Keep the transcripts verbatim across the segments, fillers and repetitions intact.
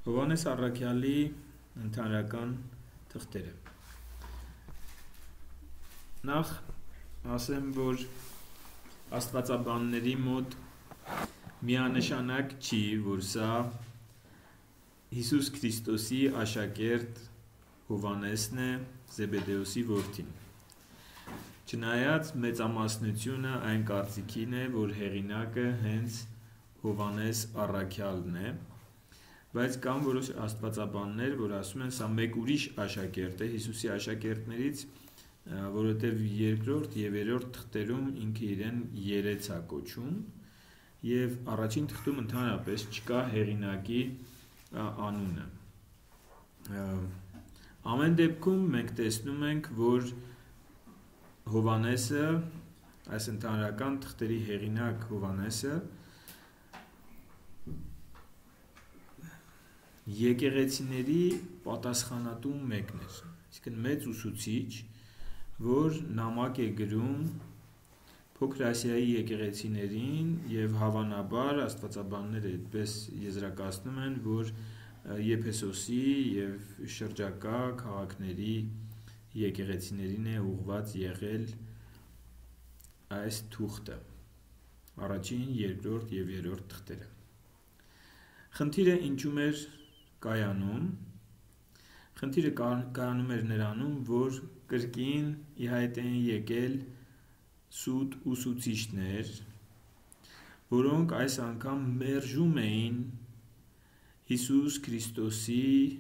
Հովհաննես Առաքյալի ընդհանրական թղթերը։ Նախ ասեմ, որ աստվածաբանների մոտ միանշանակ չի, որ սա Հիսուս Քրիստոսի աշակերտ Հովհաննեսն է, Զեբեդեոսի որդին։ Չնայած մեծամասնությունը այն կարծիքին է, որ հեղինակը հենց Հովհաննես Առաքյալն է, բայց կան որոշ աստվածաբաններ, որ ասում են, սա մեկ ուրիշ աշակերտ է Հիսուսի աշակերտներից, որովհետև երկրորդ եւ երրորդ թղթերում ինքը իրեն երեց է կոչում, եւ առաջին թղթում ընդհանրապես չկա հեղինակի անունը։ Ամեն դեպքում մենք տեսնում ենք, որ Հովհաննեսը, այս ընդհանրական թղթերի հեղինակ Հովհաննեսը եկեղեցիների պատասխանատու մեկն էր, այսինքն մեծ ուսուցիչ, որ նամակ է գրում Փոքր Ասիայի եկեղեցիներին եւ հավանաբար աստվածաբանները այդպես եզրակացնում են, որ Եփեսոսի եւ շրջակա քաղաքների եկեղեցիներին է ուղված եղել այս թուղթը, առաջին, երկրորդ եւ երրորդ թղթերը։ Խնդիրը ինչու էր կայանում, խնդիրը կայանում էր նրանում, որ կրկին ի հայտ են եկել սուտ ուսուցիչներ, որոնք այս անգամ մերժում էին Հիսուս Քրիստոսի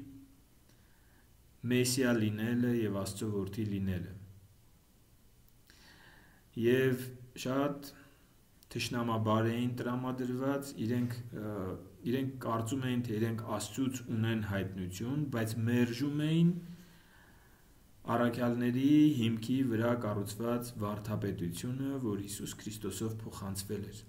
Մեսիա լինելը եւ Աստծո որդի լինելը։ Եվ շատ թշնամաբար էին տրամադրված, իրենք իրենք կարծում էին, թե իրենք Աստծուց ունեն հայտնություն, բայց մերժում էին առաքյալների հիմքի վրա կառուցված վարդապետությունը, որ Հիսուս Քրիստոսով փոխանցվել էր։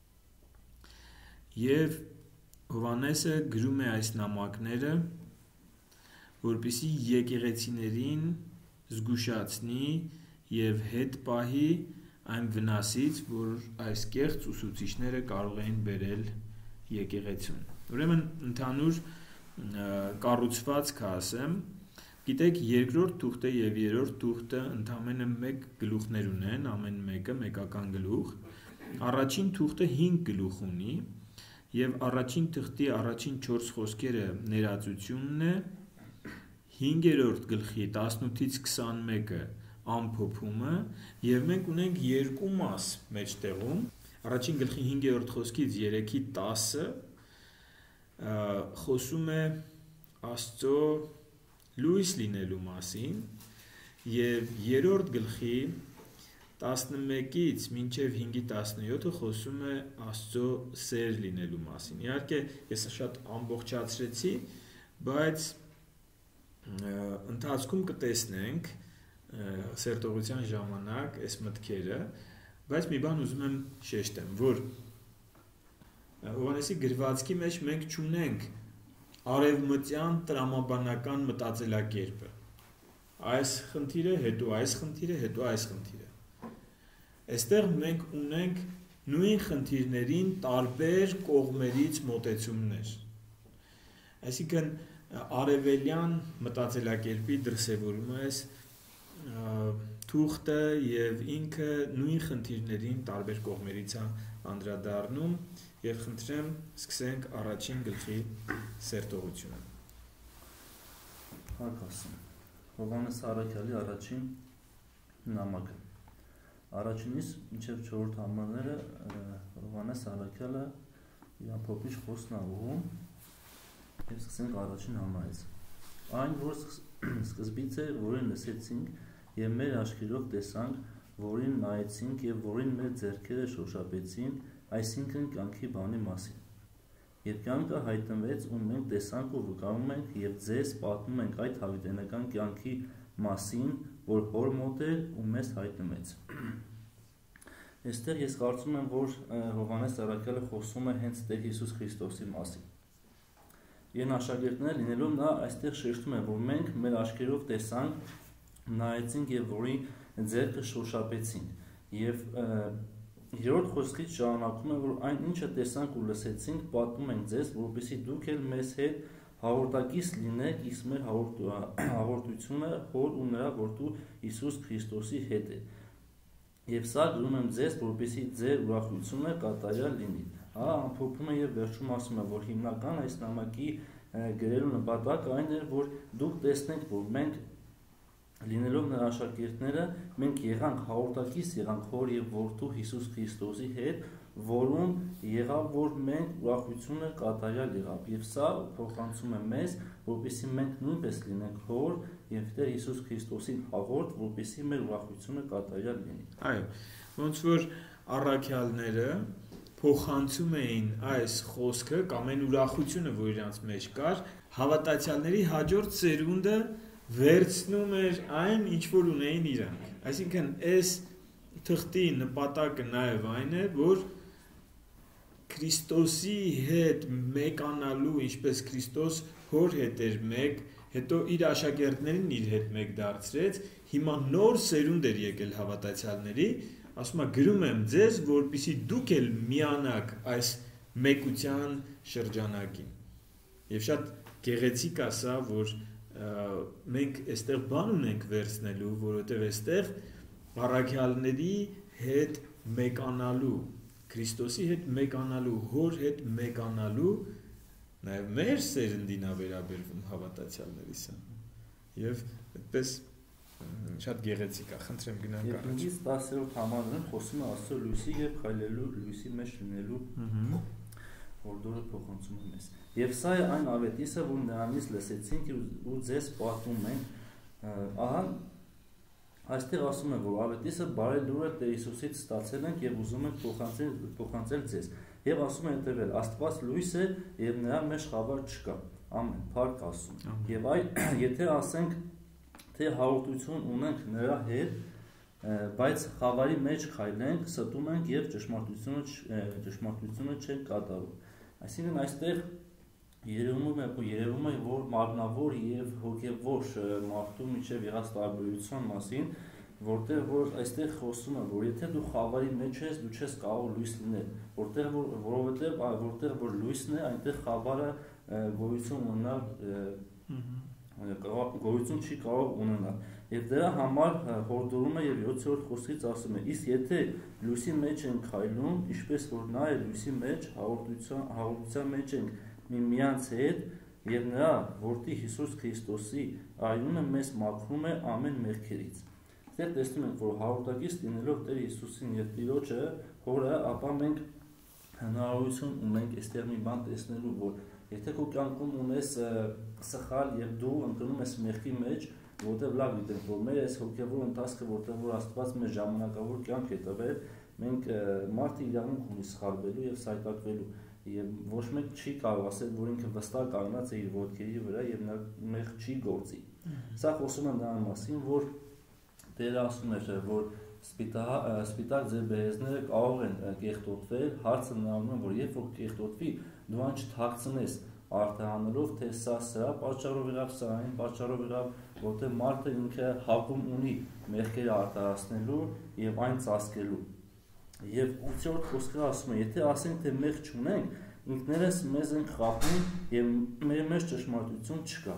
Եվ Հովհաննեսը գրում է այս նամակները, որպեսզի եկեղեցիներին զգուշացնի եւ հետ պահի այն վնասից, որ այս կեղծ ուսուցիչները կարող էին բերել եկեղեցուն։ Ուրեմն ընդհանուր կառուցվածքը ասեմ, գիտեք, երկրորդ թուղթը եւ երրորդ թուղթը ընդամենը մեկ գլուխներ ունեն, ամեն մեկը մեկական գլուխ։ Առաջին թուղթը հինգ գլուխ ունի եւ առաջին թղթի առաջին չորս խոսքերը ներածությունն է, հինգերորդ գլխի տասնութից քսանմեկը ամփոփումը եւ մենք ունենք երկու մաս մեջտեղում։ Առաջին գլխի հինգերորդ խոսքից երեքի տասը խոսում է Աստծո լույս լինելու մասին եւ երրորդ գլխի տասնմեկից մինչեւ հինգի տասնյոթը խոսում է Աստծո սեր լինելու մասին։ Իհարկե, ես շատ ամբողջացրեցի, բայց ընթացքում կտեսնենք սերտողության ժամանակ այս մտքերը, բայց մի բան ուզում եմ շեշտեմ, որ Հովհաննեսի գրվածքի մեջ մենք չունենք արևմտյան տրամաբանական մտածելակերպը։ Այս խնդիրը, հետո այս խնդիրը, հետո այս խնդիրը։ Այստեղ մենք ունենք նույն խնդիրներին տարբեր կողմերից մոտեցումներ։ Այսինքն արևելյան մտածելակերպի դրսևորումը այս թուղթը եւ ինքը նույն խնդիրներին տարբեր կողմերից է անդրադառնում եւ խնդրեմ սկսենք առաջին գլխի սերտողությունը։ Հակասում Հովհաննես Առաքյալի առաջին նամակը։ Առաջինից մինչև չորրորդ համարները Հովհաննես Առաքյալը իր ամփոփիչ խոսքն է ուղղում եւ սկսենք առաջին համարից։ Այն, որ սկզբից է, որին լսեցինք եւ մեր աչքերով տեսանք, որին նայեցինք եւ որին մեր ձեռքերը շոշափեցին, այսինքն կյանքի բանի մասին։ Եվ կյանքը հայտնվեց, ու մենք տեսանք ու վկայում ենք եւ ձեզ պատմում ենք այդ հավիտենական կյանքի մասին, որ հոր մոտ էր ու մեզ հայտնվեց։ Այստեղ ես կարծում եմ, որ Հովհաննես Առաքյալը խոսում է հենց Տեր Հիսուս Քրիստոսի մասին։ Իրեն աշակերտներ լինելով նա այստեղ շեշտում է, որ մենք մեր աչքերով տեսանք, նայեցինք եւ որի ձեռքը շոշափեցինք եւ երրորդ խոսքից շարունակում է, որ այն ինչը տեսանք ու լսեցինք պատմում ենք ձեզ, որպեսզի դուք էլ մեզ հետ հաղորդակից լինեք, իսկ մեր հաղորդությունը հոր ու նրա որդու Հիսուս Քրիստոսի հետ է։ Եվ սա գրում եմ ձեզ, որպեսզի ձեր ուրախությունը կատարյալ լինի։ Հա, ամփոփում է եւ վերջում ասում է, որ հիմնական այս նամակի գրելու նպատակը այն էր, որ դուք տեսնեք, որ մենք լինելով նրա աշակերտները, մենք եղանք հաղորդակից, եղանք հոր եւ որդու Հիսուս Քրիստոսի հետ, որում եղավ, որ մենք ուրախությունը կատարյալ եղավ։ Եվ սա փոխանցում է մեզ, որպեսզի մենք նույնպես լինենք հոր եւ Տեր Հիսուս Քրիստոսին հաղորդ, որպեսզի մեր ուրախությունը կատարյալ լինի։ Այո, ոնց որ առաքյալները փոխանցում էին այս խոսքը կամ այն ուրախությունը, որ իրանց մեջ կար, հավատացյալների հաջորդ սերունդը վերցնում էր այն, ինչ որ ունեին իրանք։ Այսինքն, այս թղթի նպատակը նաև այն է, որ Քրիստոսի հետ մեկանալու, ինչպես Քրիստոս հոր հետ էր մեկ, հետո իր աշակերտներին իր հետ մեկ դարձրեց, հիմա նոր սերունդ էր եկել հավատացյալների, ասում է գրում եմ ձեզ, որպեսզի դուք էլ միանաք այս մեկության շրջանակին։ Եվ շատ գեղեցիկ է սա, որ մենք այստեղ բան ունենք վերցնելու, որովհետև այստեղ առաքյալների հետ մեկանալու, Քրիստոսի հետ մեկանալու, հոր հետ մեկանալու, նաև մեր սերնդին է վերաբերվում հավատացյալների սա։ Եվ այդպես շատ գեղեցիկ է, խնդրեմ գնանք առաջ։ Եվ նույնիսկ տասերորդ համարում խոսում է Աստծո լույսի եւ քայլելու լույսի մեջ լինելու հորդորը փոխանցում է մեզ։ Եվ սա է այն ավետիսը, որ նրանից լսեցինք ու ձեզ պատմում ենք։ Ահա այստեղ ասում է, որ ավետիսը բարի լուրը Տեր Հիսուսից ստացել ենք եւ ուզում ենք փոխանցել փոխանցել ձեզ։ Եվ ասում է հետեւել. Աստված լույս է եւ նրա մեջ խավար չկա։ Ամեն, փառք Աստծուն։ Եվ այ եթե ասենք թե հաղորդություն ունենք նրա հետ, բայց խավարի մեջ քայլենք, ստում ենք եւ ճշմարտությունը ճշմարտությունը չենք կատարում։ Այսինքն այստեղ երևում է երևում է որ մարմնավոր եւ հոգեվոր մարդու միջեւ եղած տարբերության մասին, որտեղ որ այստեղ խոսում է, որ եթե դու խավարի մեջ ես, դու չես կարող լույս լինել, որտեղ որ որովհետեւ որտեղ որ լույսն է, այնտեղ խավարը գոյություն ունենալ գոյություն չի կարող ունենալ։ Եվ դրա համար հորդորում է եւ յոթերորդ խոսքից ասում է. իսկ եթե լույսի մեջ ենք քայլում, ինչպես որ նա է լույսի մեջ, հաղորդության հաղորդության մեջ ենք միմյանց հետ, եւ նրա որդի Հիսուս Քրիստոսի արյունը մեզ մաքրում է ամեն մեղքերից։ Այստեղ տեսնում ենք, որ հաղորդակից լինելով Տեր Հիսուսին եւ Տիրոջը, հորը, ապա մենք հնարավորություն ունենք այստեղ մի բան տեսնելու, որ եթե քո կյանքում ունես սխալ եւ դու ընկնում ես մեղքի մեջ, որտեղ լավ գիտենք, որ մեր այս հոգեվոր ընթացքը, որտեղ որ Աստված մեր ժամանակավոր կյանք է տվել, մենք մարդը իրավունք ունի սխալվելու եւ սայտակվելու, եւ ոչ մեկ չի կարող ասել, որ ինքը վստահ կանգնած է իր ոտքերի վրա եւ նա մեղք չի գործի։ Սա խոսում է նրան մասին, որ Տերը ասում է, որ սպիտակ ձեր բերեզները կարող են կեղտոտվել, հարցը նրանում է, որ երբ որ կեղտոտվի, դու այն չթաքցնես արտահանելով, թե սա սրա պատճառով եղավ, սա այն պատճառով եղավ, որտեղ մարդը ինքը հակում ունի մեղքերը արտահայտելու եւ այն ծածկելու։ Եվ ութերորդ խոսքը ասում է, եթե ասենք, թե մեղք չունենք, ինքներս մեզ ենք խաբում եւ մեր մեջ ճշմարտություն չկա։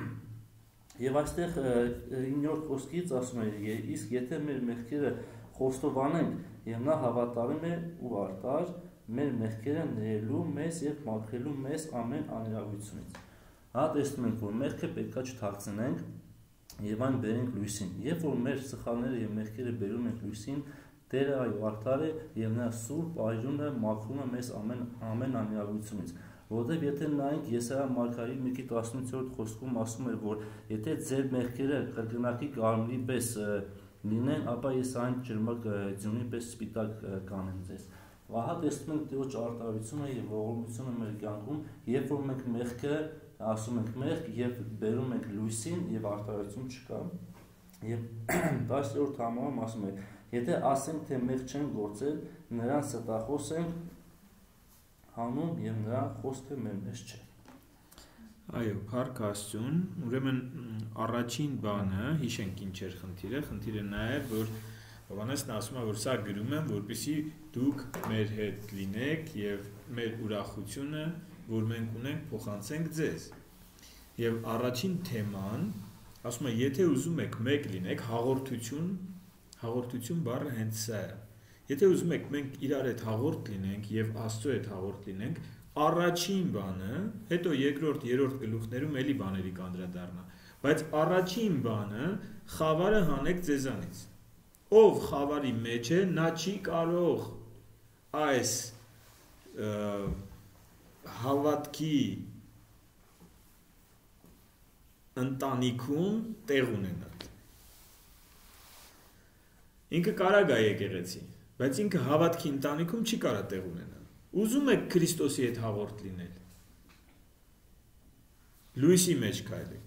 Եվ այստեղ իններորդ խոսքից ասում է, իսկ եթե մեր մեղքերը խոստովանենք եւ նա հավատարիմ է ու արդար, մեր մեղքերը ներելու մեզ եւ մաքրելու մեզ ամեն անիրավությունից։ Հա տեսնում ենք, որ մեղքը պետքա չթաքցնենք եւ այն բերենք լույսին։ Երբ որ մեր սխալները եւ մեղքերը բերում ենք լույսին, Տերը այո արդար է եւ նա սուրբ արյունը մաքրում է մեզ ամեն ամեն անիրավությունից։ Որովհետև եթե նայենք Եսայիա մարգարեի մեկի տասնութերորդ խոսքում ասում է, որ եթե ձեր մեղքերը կրկնակի կարմիրի պես լինեն, ապա ես այն ջերմակ ձյունի պես սպիտակ կանեմ ձեզ։ Ահա տեսնում ենք Տիրոջ արտահայտությունը եւ ողորմությունը մեր կյանքում, երբ որ մենք մեղքը ասում ենք մեղք եւ բերում ենք լույսին եւ արտահայտություն չկա։ Եվ տասներորդ համարում ասում է, եթե ասենք, թե մեղք չեն գործել, նրան ստախոս ենք հանում եւ նրա խոսքը մեր մեջ չէ։ Այո, փառք Աստծուն, ուրեմն առաջին բանը, հիշենք ինչ էր խնդիրը, խնդիրը նա է, որ Հովհաննեսն ասում է, որ սա գրում եմ, որպեսզի դուք մեր հետ լինեք եւ մեր ուրախությունը, որ մենք ունենք, փոխանցենք ձեզ։ Եվ առաջին թեման, ասում է, եթե ուզում եք մեկ լինեք, հաղորդություն, հաղորդություն բառը հենց սա է։ Եթե ուզում եք մենք իրար հետ հաղորդ լինենք եւ Աստծո հետ հաղորդ լինենք, առաջին բանը, հետո երկրորդ, երրորդ գլուխներում էլի բաների կանդրադառնա, բայց առաջին բանը խավարը հանեք ձեզանից։ Ով խավարի մեջ է, նա չի կարող այս հավատքի ընտանիքում տեղ ունենալ։ Ինքը կարող է եկեղեցի, բայց ինքը հավատքի ընտանիքում չի կարող տեղ ունենալ։ Ուզում եք Քրիստոսի հետ հաղորդ լինել։ Լույսի մեջ քայլեք։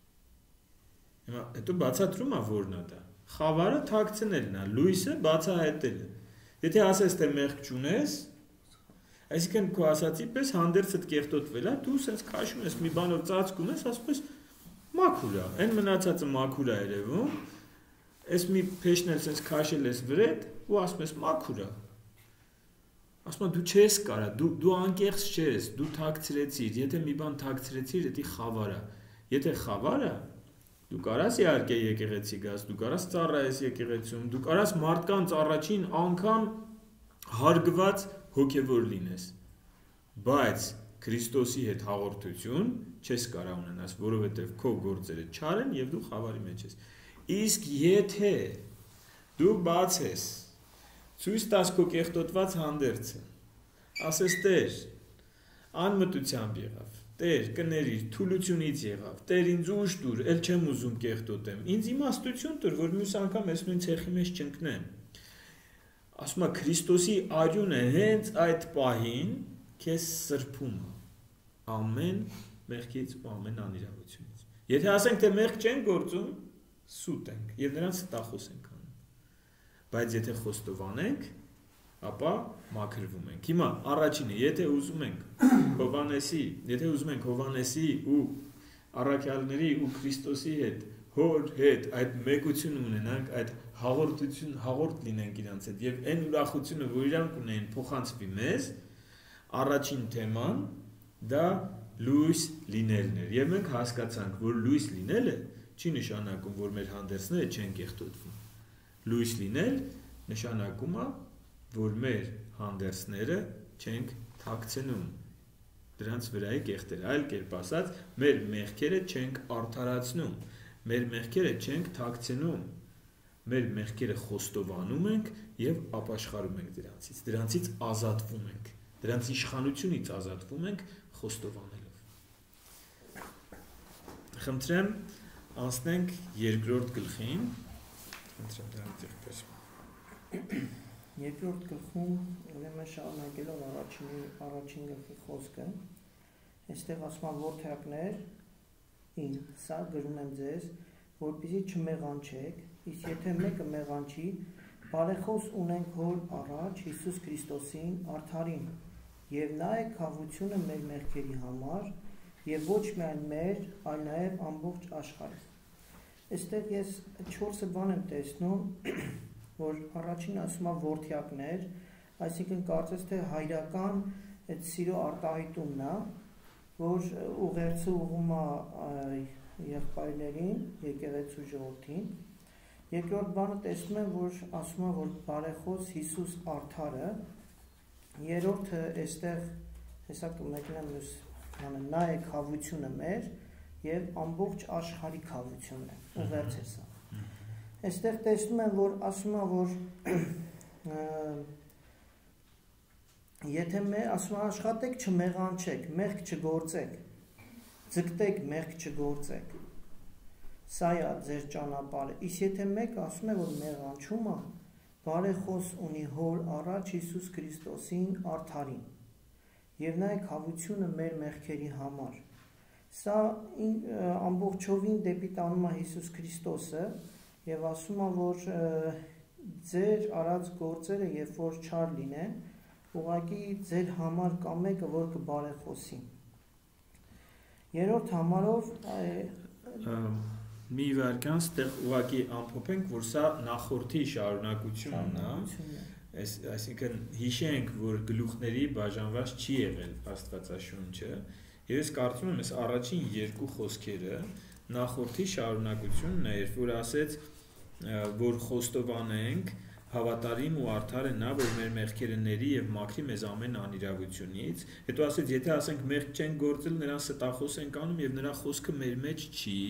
Հիմա հետո բացատրում է որն է դա։ Խավարը թաքցնելն է, լույսը բացահայտելը։ Եթե ասես թե մեղք չունես, այսինքն քո ասացի պես հանդերձդ կեղտոտվել է, դու սենց քաշում ես մի բանով ծածկում ես, ասում ես մաքուր է, այն մնացածը մաքուր է երևում, այս մի փեշն էլ սենց քաշել ես վրեդ ու ասում ես մաքուր է։ Ասում եմ դու չես կարա, դու դու անկեղծ չես, դու թաքցրեցիր, եթե մի բան թաքցրեցիր, դա խավար է։ Եթե խավար է, դու կարաս իհարկե եկեղեցի գաս, դու կարաս ծառայես եկեղեցում, դու կարաս մարդկանց առաջին անգամ հարգված հոգևոր լինես, բայց Քրիստոսի հետ հաղորդություն չես կարա ունենաս, որովհետև քո գործերը չար են եւ դու խավարի մեջ ես։ Իսկ եթե դու բաց ես, ցույց տաս քո կեղտոտված հանդերձը, ասես Տեր, անմտությամբ եղավ, Տեր, կներիր, թուլությունից եղավ, Տեր ինձ ուժ տուր, ել չեմ ուզում կեղտոտեմ, ինձ իմաստություն տուր, որ մյուս անգամ ես նույն ցեխի մեջ չընկնեմ։ Ասում է Քրիստոսի արյունը հենց այդ պահին քեզ սրբում է ամեն մեղքից ու ամեն անիրավությունից։ Եթե ասենք թե մեղք չեն գործում, սուտ ենք եւ նրանց տախոս ենք անում։ Բայց եթե խոստովանենք, ապա մաքրվում ենք։ Հիմա առաջինը, եթե ուզում ենք Հովանեսի, եթե ուզում ենք Հովանեսի ու առաքյալների ու Քրիստոսի հետ, հոր հետ այդ մեկությունը ունենանք, այդ հաղորդություն, հաղորդ լինենք իրանց հետ եւ այն ուրախությունը, որ իրանք ունեն, փոխանցվի մեզ, առաջին թեման դա լույս լինելն էր։ Եվ մենք հասկացանք, որ լույս լինելը չի նշանակում, որ մեր հանդերձները չեն կեղտոտվում։ Լույս լինել նշանակում է, որ մեր հանդերձները չենք թաքցնում դրանց վրայի կեղտերը, այլ կերպ ասած, մեր մեղքերը չենք արդարացնում, մեր մեղքերը չենք թաքցնում, մեր մեղքերը խոստովանում ենք եւ ապաշխարում ենք դրանցից, դրանցից ազատվում ենք, դրանց իշխանությունից ազատվում ենք խոստովանելով։ Խնդրեմ, անցնենք երկրորդ գլխին, խնդրեմ դրանից եղբայր։ Երկրորդ գլխում ուրեմն շարունակելով առաջին առաջին գլխի խոսքը, այստեղ ասում է որդյակներ, ին սա գրում եմ ձեզ, որպեսզի չմեղանչեք, իսկ եթե մեկը մեղանչի, բարեխոս ունենք հոր առաջ Հիսուս Քրիստոսին արդարին, եւ նա է քավությունը մեր մեղքերի համար, եւ ոչ միայն մեր, այլ նաեւ ամբողջ աշխարհի։ Այստեղ ես չորսը բան եմ տեսնում, որ առաջին ասում է որդյակներ, այսինքն կարծես թե հայրական այդ սիրո արտահայտումն է, որ ուղերձը ուղում է եղբայրներին, եկեղեցու ժողովրդին։ Երկրորդ բանը տեսնում եմ, որ ասում է, որ բարեխոս Հիսուս արդարը, երրորդը այստեղ հեսա կմեկնեմ մյուս բանը, նա է քավությունը մեր եւ ամբողջ աշխարհի քավությունն է, ուղերձ է սա։ Այստեղ տեսնում եմ, որ ասում է, որ եթե մեր ասում է աշխատեք, չմեղանչեք, մեղք չգործեք, ձգտեք, մեղք չգործեք, սա է ձեր ճանապարհը, իսկ եթե մեկը ասում է, որ մեղանչում է, բարեխոս ունի հոր առաջ Հիսուս Քրիստոսին արդարին, եւ նա է քավությունը մեր մեղքերի համար, սա ամբողջովին դեպի տանում է Հիսուս Քրիստոսը, եւ ասում է, որ ձեր արած գործերը երբ որ չար լինեն, ուղղակի ձեր համար կա մեկը, որ կբարեխոսի։ Երրորդ համարով մի վարքան ստեղ ուղղակի ամփոփենք, որ սա նախորդի շարունակությունն է, այսինքն հիշենք, որ գլուխների բաժանված չի եղել Աստվածաշունչը, Եվ ես կարծում եմ, այս առաջին երկու խոսքերը նախորդի շարունակությունն էր, որ ասեց, որ խոստովանենք հավատարիմ ու արդար է նա, որ մեր մեղքերը ների եւ մաքրի մեզ ամեն անիրավությունից։ Հետո ասեց, եթե ասենք մեղք չեն գործել, նրան ստախոս ենք անում եւ նրա խոսքը մեր մեջ չի։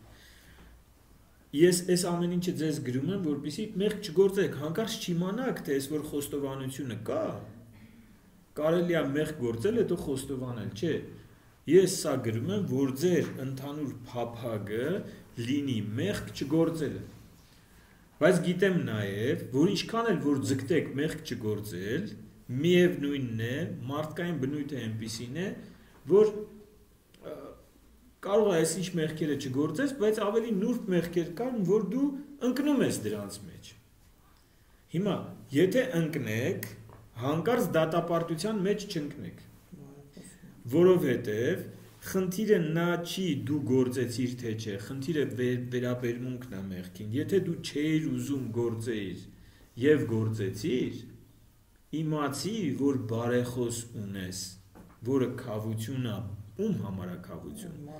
Ես այս ամեն ինչը ձեզ գրում եմ, որպեսզի մեղք չգործեք, հանկարծ չիմանաք, թե այս որ խոստովանությունը կա, կարելի է մեղք գործել, հետո խոստովանել, չէ։ Ես սա գրում եմ, որ ձեր ընդհանուր փափագը լինի մեղք չգործելը։ Բայց գիտեմ նաև, որ ինչքան էլ որ ձգտեք մեղք չգործել, միևնույնն է, մարդկային բնույթը այնպիսին է, որ կարող է այսինչ մեղքերը չգործես, բայց ավելի նուրբ մեղքեր կան, որ դու ընկնում ես դրանց մեջ։ Հիմա, եթե ընկնեք, հանկարծ դատապարտության մեջ չընկնեք, որովհետև խնդիրը նա չի դու գործեցիր թե չէ, խնդիրը վերաբերմունքն է մեղքին, եթե դու չէիր ուզում գործեիր և գործեցիր, իմացի, որ բարեխոս ունես, որը քավություն է, ում համար է քավություն։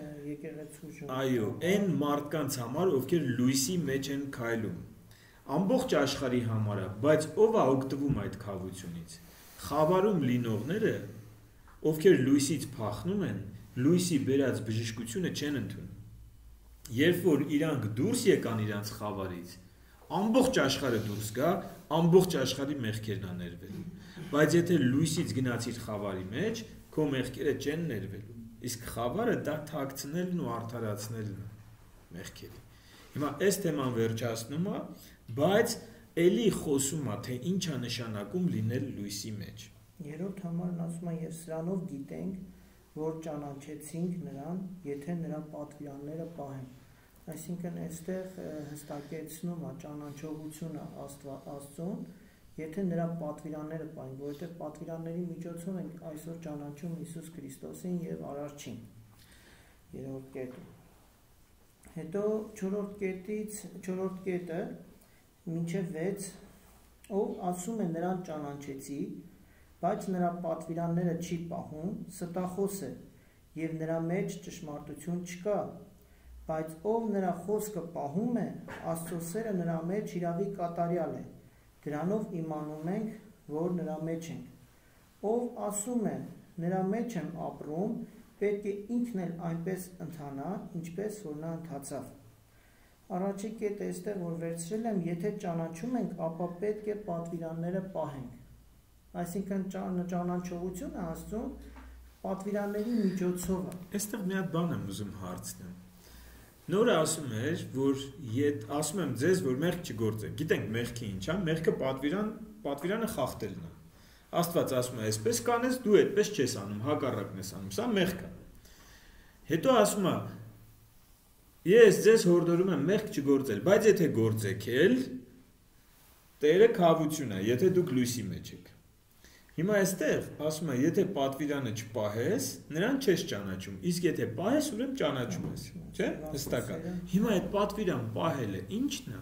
Այո, այն մարդկանց համար, ովքեր լույսի մեջ են քայլում, ամբողջ աշխարհի համար է, բայց ով է օգտվում այդ քավությունից։ Խավարում լինողները, ովքեր լույսից փախնում են, լույսի բերած բժշկությունը չեն ընդունում։ Երբ որ իրանք դուրս եկան իրանց խավարից, ամբողջ աշխարհը դուրս գա, ամբողջ աշխարհի մեղքերն է ներվելու։ Բայց եթե լույսից գնացիր խավարի մեջ, քո մեղքերը չեն ներվելու։ Իսկ խավարը դա թաքցնելն ու արդարացնելն է մեղքերի։ Հիմա այս թեման վերջացնում է, բայց էլի խոսում է, թե ինչ է նշանակում լինել լույսի մեջ։ Երրորդ համարն ասում է, եւ սրանով գիտենք, որ ճանաչեցինք նրան, եթե նրա պատվիրանները պահենք։ Այսինքն այստեղ հստակեցնում է ճանաչողությունը Աստծուն, եթե նրա պատվիրանները պահենք, որովհետև պատվիրանների միջոցով ենք այսօր ճանաչում Հիսուս Քրիստոսին եւ Արարչին։ Երրորդ կետը։ Հետո չորրորդ կետից, չորրորդ կետը մինչև վեց, ով ասում է նրան ճանաչեցի, բայց նրա պատվիրանները չի պահում, ստախոս է, եւ նրա մեջ ճշմարտություն չկա, բայց ով նրա խոսքը պահում է, Աստծո սերը նրա մեջ իրավի կատարյալ է, դրանով իմանում ենք, որ նրա մեջ ենք, ով ասում է, նրա մեջ եմ ապրում, պետք է ինքն էլ այնպես ընթանա, ինչպես որ նա ընթացավ։ Առաջի կետը այստեղ որ վերցրել եմ, եթե ճանաչում ենք, ապա պետք է պատվիրանները պահենք։ Այսինքն ճանաչողությունը Աստծուն պատվիրանների միջոցով է։ Այստեղ մի հատ բան եմ ուզում հարցնել։ Նորը ասում էր, որ ետ ասում եմ ձեզ, որ մեղք չգործեք։ Գիտենք մեղքի ինչ է, մեղքը պատվիրան, պատվիրանը խախտելն է։ Աստված ասում է, այսպես կանես, դու այդպես չես անում, հակառակն ես անում, սա մեղք է։ Հետո ասում է, ես ձեզ հորդորում եմ մեղք չգործել, բայց եթե գործեք էլ, Տերը քավություն է, եթե դուք լույսի մեջ եք։ Հիմա այստեղ ասում է, եթե պատվիրանը չպահես, նրան չես ճանաչում, իսկ եթե պահես, ուրեմն ճանաչում ես, չէ՞, հստակ է։ Հիմա այդ պատվիրան պահելը ի՞նչն է։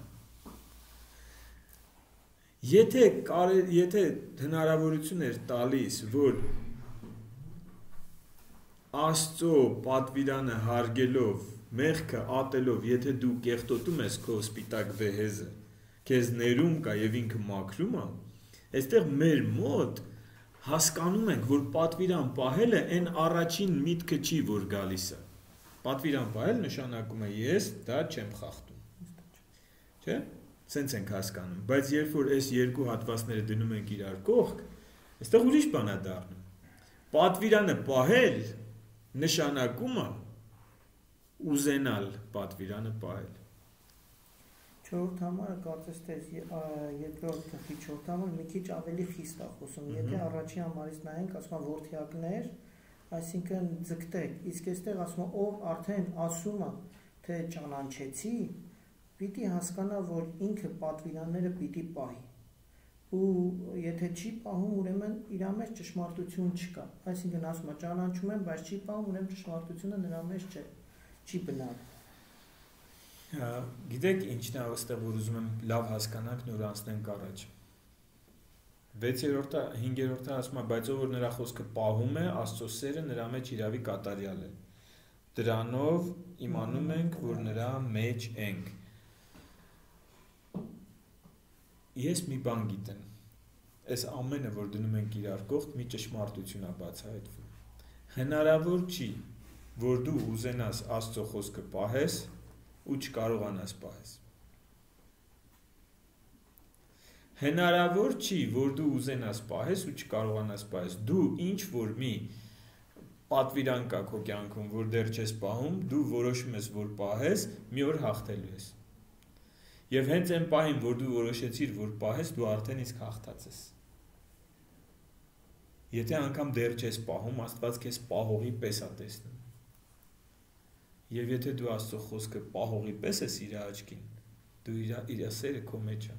Եթե եթե հնարավորություն էր տալիս, որ Աստծո պատվիրանը հարգելով, մեղքը ատելով, եթե դու կեղտոտում ես քո սպիտակ վեհեզը, քեզ ներում կա եւ ինքը մաքրում է, այստեղ մեր մոտ հասկանում ենք, որ պատվիրան պահելը այն առաջին միտքը չի, որ գալիս է։ Պատվիրան պահել նշանակում է ես դա չեմ խախտում։ Չէ՞։ Սենց ենք հասկանում, բայց երբ որ այս երկու հատվածները դնում ենք իրար կողք, այստեղ ուրիշ բան է դառնում։ Պատվիրանը պահել նշանակում է ուզենալ պատվիրանը պահել։ Չորրորդ համարը կարծես թե երկրորդ գլխի չորրորդ համարը մի քիչ ավելի խիստ է խոսում։ Եթե առաջի համարից նայենք, ասում է որդիակներ, այսինքն ձգտեք, իսկ այստեղ ասում է ով արդեն ասում է, թե ճանաչեցի, պիտի հասկանա, որ ինքը պատվիրանները պիտի պահի։ Ու եթե չի պահում, ուրեմն իր մեջ ճշմարտություն չկա։ Այսինքն ասում է ճանաչում եմ, բայց չի պահում, ուրեմն ճշմարտությունը նրա մեջ չէ, չի բնավ։ Գիտեք ինչն է այստեղ որ ուզում եմ լավ հասկանանք նոր անցնենք առաջ։ վեցերորդը, հինգերորդը ասում է, բայց ով որ նրա խոսքը պահում է, Աստծո սերը նրա մեջ իրավի կատարյալ է։ Դրանով իմանում ենք, որ նրա մեջ ենք։ Ես մի բան գիտեմ։ Այս ամենը, որ դնում ենք իրար կողք, մի ճշմարտություն է բացահայտվում։ Հնարավոր չի, որ դու ուզենաս Աստծո խոսքը պահես ու չկարողանաս պահես։ Հնարավոր չի, որ դու ուզենաս պահես ու չկարողանաս պահես։ Դու ինչ որ մի պատվիրան կա քո կյանքում, որ դեռ չես պահում, դու որոշում ես, որ պահես, մի օր հաղթելու ես։ Եվ հենց այն պահին, որ դու որոշեցիր, որ պահես, դու արդեն իսկ հաղթած ես։ Եթե անգամ դեռ չես պահում, Աստված քեզ պահողի պես է տեսնում։ Եվ եթե դու Աստծո խոսքը պահողի պես ես իր աչքին, դու իր իր սերը քո մեջ է։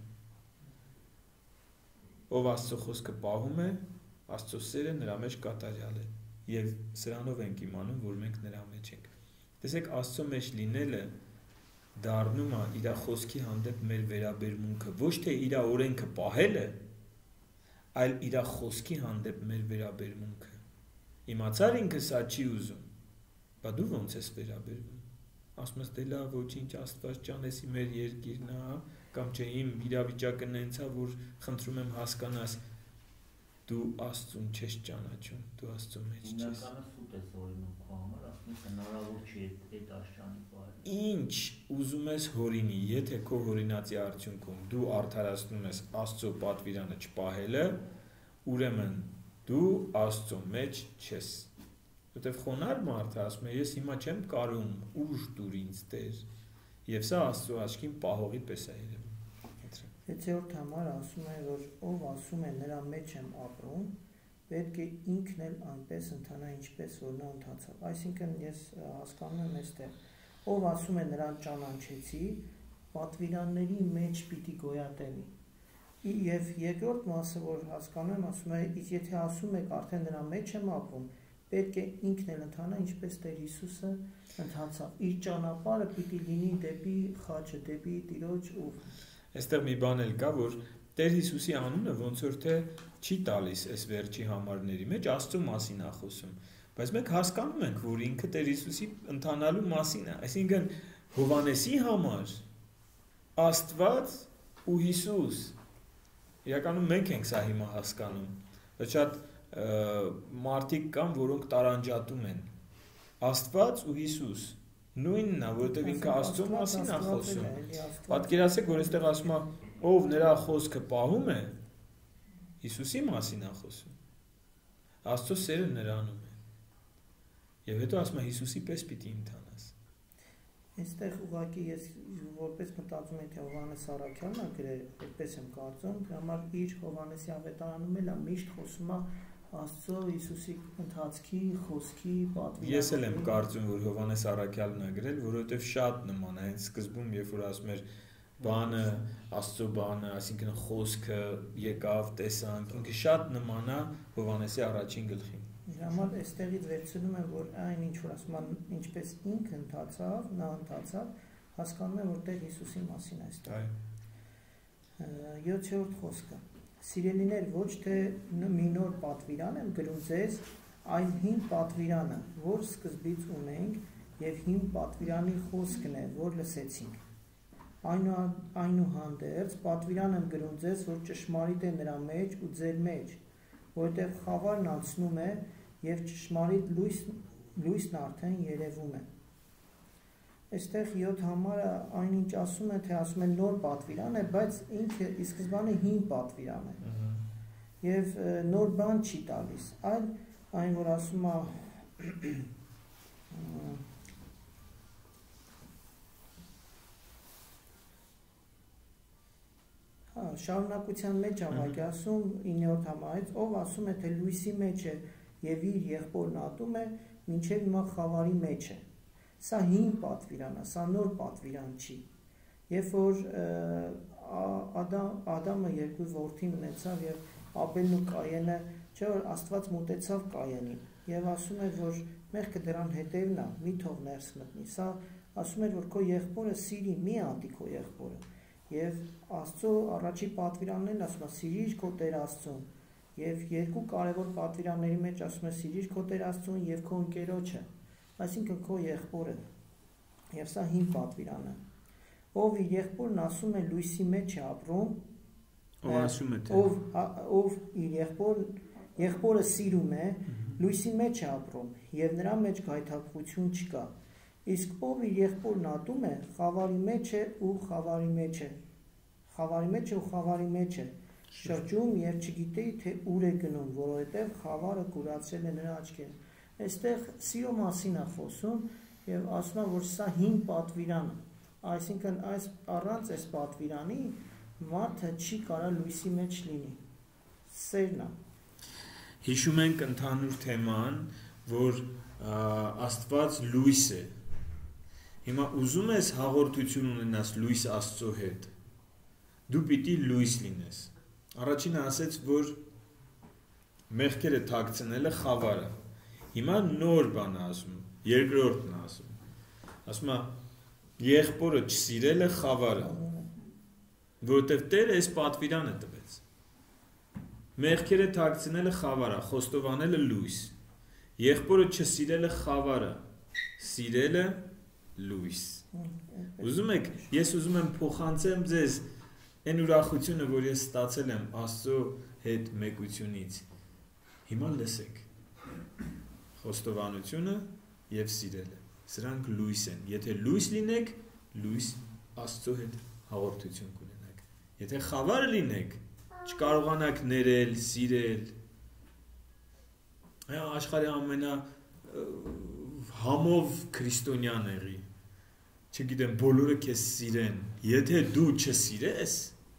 Ով Աստծո խոսքը պահում է, Աստծո սերը նրա մեջ կատարյալ է։ Եվ սրանով ենք իմանում, որ մենք նրա մեջ ենք։ Տեսեք, Աստծո մեջ լինելը դառնում է իր խոսքի հանդեպ մեր վերաբերմունքը, ոչ թե իր օրենքը պահելը, այլ իր խոսքի հանդեպ մեր վերաբերմունքը։ Իմացար ինքը սա չի ուզում, բա դու ոնց ես վերաբերվում։ Ասում ես, դե լավ, ոչինչ, Աստված ջան, էսի մեր երկիրն է, կամ չէ, իմ իրավիճակը նենց է, որ խնդրում եմ հասկանաս, դու Աստծուն չես ճանաչում, դու Աստծո մեջ չես։ Հիմնականը սուտ ես օրինում քո համար, ասում ես հնարավոր չի այդ աշճանի պահել։ Ինչ ուզում ես հորինի, եթե քո հորինածի արդյունքում դու արդարացնում ես Աստծո պատվիրանը չպահելը, ուրեմն դու Աստծո մեջ չես։ Որտեվ խոնարհ մարդը ասում է, ես հիմա չեմ կարում, ուժ տուր ինձ Տեր, եւ սա Աստծո աչքին պահողի պես է երևում։ Վեցերորդ համարը ասում է, որ ով ասում է նրա մեջ եմ ապրում, պետք է ինքն էլ այնպես ընթանա, ինչպես որ նա ընթացավ։ Այսինքն ես հասկանում եմ այստեղ, ով ասում է նրան ճանաչեցի, պատվիրանների մեջ պիտի գոյատևի։ Եվ երկրորդ մասը, որ հասկանում եմ, ասում է, իսկ եթե ասում եք արդեն նրա մեջ եմ ապրում, պետք է ինքն էլ ընթանա, ինչպես Տեր Հիսուսը ընթացավ։ Իր ճանապարհը պիտի լինի դեպի խաչը, դեպի Տիրոջ ուղը։ Այստեղ մի բան էլ կա, որ Տեր Հիսուսի անունը ոնց որ թե չի տալիս այս վերջի համարների մեջ, Աստծո մասին է խոսում, բայց մենք հասկանում ենք, որ ինքը Տեր Հիսուսի ընթանալու մասին է, այսինքն Հովհաննեսի համար Աստված ու Հիսուս, իրականում մենք ենք սա հիմա հասկանում, բայց շատ մարդիկ կան, որոնք տարանջատում են, Աստված ու Հիսուս նույնն է, որովհետև ինքը Աստծո մասին է խոսում։ Պատկերացրեք, որ այստեղ ասում է, ով նրա խոսքը պահում է, Հիսուսի մասին է խոսում։ Աստծո սերը նրանում է։ Եվ հետո ասում է Հիսուսի պես պիտի ընթանաս։ Այստեղ ուղղակի ես որպես մտածում եմ, թե Հովհաննես Առաքյալն է գրել, այդպես եմ կարծում, համար իր Հովհաննեսի ավետարանում էլ է միշտ խոսում է Աստծո Հիսուսի ընթացքի, խոսքի, պատվիրանների։ Ես էլ եմ կարծում, որ Հովհաննես Առաքյալն է գրել, որովհետև շատ նման է, հենց սկզբում, երբ որ ասում էր բանը, Աստծո բանը, այսինքն խոսքը եկավ, տեսանք, ինքը շատ նման է Հովհաննեսի առաջին գլխին։ Իր համար այստեղից վերցնում եմ, որ այն ինչ որ ասում են, ինչպես ինքը ընթացավ, նա ընթացավ, հասկանում եմ, որ Տեր Հիսուսի մասին է այստեղ։ յոթերորդ խոսքը։ Սիրելիներ, ոչ թե մի նոր պատվիրան եմ գրում ձեզ, այլ հին պատվիրանը, որ սկզբից ունենք եւ հին պատվիրանի խոսքն է, որ լսեցինք։ Այնուհանդերձ պատվիրան եմ գրում ձեզ, որ ճշմարիտ է նրա մեջ ու ձեր մեջ, որտեղ խավարն անցնում է եւ ճշմարիտ լույսն արդեն երևում է։ Այստեղ յոթ համարը այնինչ ասում է, թե ասում է նոր պատվիրան է, բայց ինքը ի սկզբանե հին պատվիրան է։ Եվ նոր բան չի տալիս, այլ այն որ ասում է հա, շարունակության մեջ ավագ ասում իններորդ համարից, ով ասում է, թե լույսի մեջ է եւ իր եղբորն ատում է, մինչեւ հիմա խավարի մեջ է։ Սա հին պատվիրան է, սա նոր պատվիրան չի։ Երբ որ Ադամը երկու որդի ունեցավ եւ Աբելն ու Կայենը, չէ՞ որ Աստված մոտեցավ Կայենին եւ ասում է, որ մեղքը դրան հետևն է, մի թող ներս մտնի։ Սա ասում է, որ քո եղբորը սիրի, մի ատի քո եղբորը։ Եվ Աստծո առաջի պատվիրաններն ասում է սիրիր քո Տեր Աստծուն։ Եվ երկու կարևոր պատվիրանների մեջ ասում է սիրիր քո Տեր Աստծուն եւ քո ընկերոջը, այսինքն քո եղբորը։ Եվ սա հին պատվիրանը։ Ով իր եղբորն ասում է լույսի մեջ է ապրում, ով ասում է թե ով ով իր եղբոր եղբորը սիրում է, լույսի մեջ է ապրում եւ նրա մեջ գայթակղություն չկա։ Իսկ ով իր եղբորն ատում է, խավարի մեջ է ու խավարի մեջ է։ Խավարի մեջ է ու խավարի մեջ է։ Շրջում եւ չգիտեի թե ուր է գնում, որովհետեւ խավարը կուրացրել է նրա աչքերը։ Այստեղ սիրո մասին է խոսում եւ ասում է, որ սա հին պատվիրան է։ Այսինքն այս առանց այս պատվիրանի մարդը չի կարող լույսի մեջ լինի։ Սերն է։ Հիշում ենք ընդհանուր թեման, որ Աստված լույս է։ Հիմա ուզում ես հաղորդություն ունենաս լույս Աստծո հետ։ Դու պիտի լույս լինես։ Առաջինը ասեց, որ մեղքերը թաքցնելը խավարը։ Հիմա նոր բան ասում, երկրորդն ասում։ Ասում է եղբորը չսիրելը խավարը, որովհետև Տերը այս պատվիրանը տվեց։ Մեղքերը թաքցնելը խավարը, խոստովանելը լույս։ Եղբորը չսիրելը խավարը, սիրելը լույս։ Ուզում եք, ես ուզում եմ փոխանցեմ ձեզ այն ուրախությունը, որ ես ստացել եմ Աստծո հետ մեկությունից։ Հիմա լսեք։ Խոստովանությունը եւ սիրելը, սրանք լույս են։ Եթե լույս լինեք, լույս Աստծո հետ հաղորդություն կունենաք։ Եթե խավար լինեք, չկարողանաք ներել, սիրել։ Այո, աշխարհի ամենա համով քրիստոնյան եղի։ Չգիտեմ, բոլորը քեզ սիրեն։ Եթե դու չսիրես,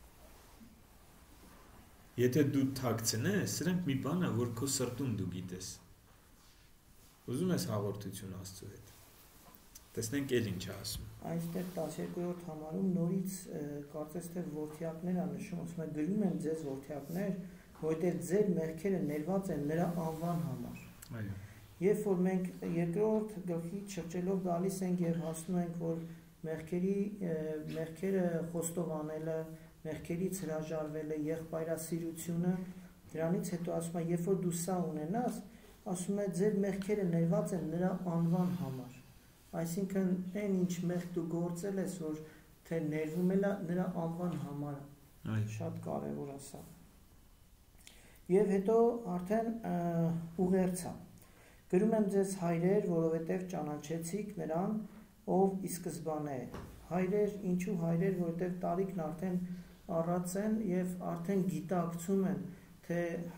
եթե դու թաքցնես, սրանք մի բան է, որ քո սրտում դու գիտես։ Ուզում ես հաղորդություն Աստծո հետ։ Տեսնենք էլ ինչ ասում։ Այստեղ տասներկուերորդ համարում նորից կարծես թե որդյակներ է նշում, ասում է գրում եմ ձեզ որդյակներ, որովհետև ձեր մեղքերը ներված են նրա անվան համար։ Այո։ Երբ որ մենք երկրորդ գլխից շրջելով գալիս ենք եւ հասնում ենք, որ մեղքերի մեղքերը խոստովանելը, մեղքերից հրաժարվելը, եղբայրասիրությունը, դրանից հետո ասում է, երբ որ դու սա ունենաս, ասում է ձեր մեղքերը ներված են նրա անվան համար։ Այսինքն այն ինչ մեղք դու գործել ես, որ թե ներվում է նրա անվան համար։ Այո։ Շատ կարևոր է սա։ Եվ հետո արդեն ուղերձա։ Գրում եմ ձեզ հայրեր, որովհետև ճանաչեցիք նրան, ով ի սկզբանե է։ Հայրեր, ինչու հայրեր, որովհետև տարիքն արդեն առած են եւ արդեն գիտակցում են, թե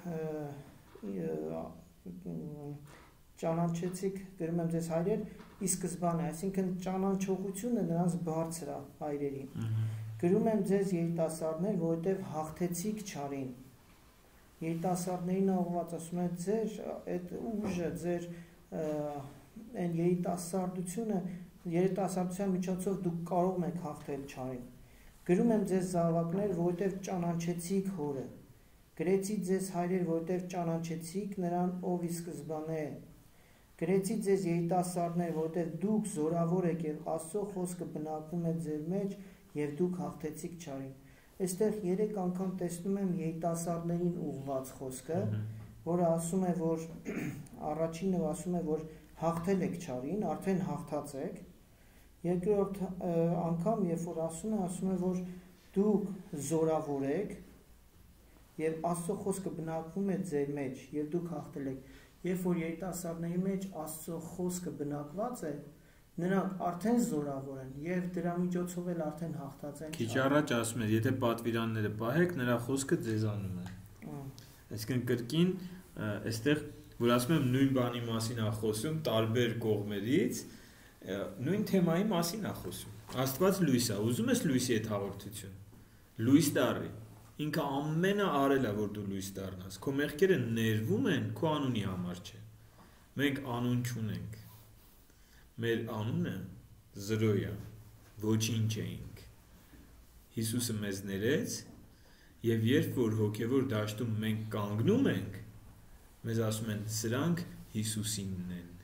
ճանաչեցիք, գրում եմ ձեզ հայրեր, ի սկզբանե, այսինքն ճանաչողությունը նրանց բարձր է հայրերին։ Գրում եմ ձեզ երիտասարդներ, որովհետև հաղթեցիք չարին։ Երիտասարդներին ուղղված ասում է ձեր այդ ուժը, ձեր այն երիտասարդությունը, երիտասարդության միջոցով դուք կարող եք հաղթել չարին։ Գրում եմ ձեզ զավակներ, որովհետև ճանաչեցիք հորը։ Գրեցի ձեզ հայրեր, որովհետև ճանաչեցիք նրան, ով ի սկզբանե է։ Գրեցի ձեզ երիտասարդներ, որովհետև դուք զորավոր եք եւ Աստծո խոսքը բնակվում է ձեր մեջ եւ դուք հաղթեցիք չարին։ Այստեղ երեք անգամ տեսնում եմ երիտասարդներին ուղղված խոսքը, որը ասում է, որ առաջինը ասում է, որ հաղթել եք չարին, արդեն հաղթած եք։ Երկրորդ անգամ, երբ որ ասում է, ասում է, որ դուք զորավոր եք եւ Աստծո խոսքը բնակվում է ձեր մեջ եւ դուք հաղթել եք։ Երբ որ երիտասարդների մեջ Աստծո խոսքը բնակված է, նրանք արդեն զորավոր են եւ դրա միջոցով էլ արդեն հաղթած են։ Քիչ առաջ ասում էր, եթե պատվիրանները պահեք, նրա խոսքը ձեզանում է։ Այսինքն կրկին այստեղ, որ ասում եմ նույն բանի մասին է խոսում, տարբեր կողմերից, նույն թեմայի մասին է խոսում։ Աստված լույս է, ուզում ես լույսի հետ հաղորդություն։ Լույս դառի։ Ինքը ամենը արել է, որ դու լույս դառնաս։ Քո մեղքերը ներվում են քո անունի համար չէ։ Մենք անուն չունենք։ Մեր անունը զրոյ է, ոչինչ էինք։ Հիսուսը մեզ ներեց, եւ երբ որ հոգեվոր դաշտում մենք կանգնում ենք, մեզ ասում են սրանք Հիսուսինն են։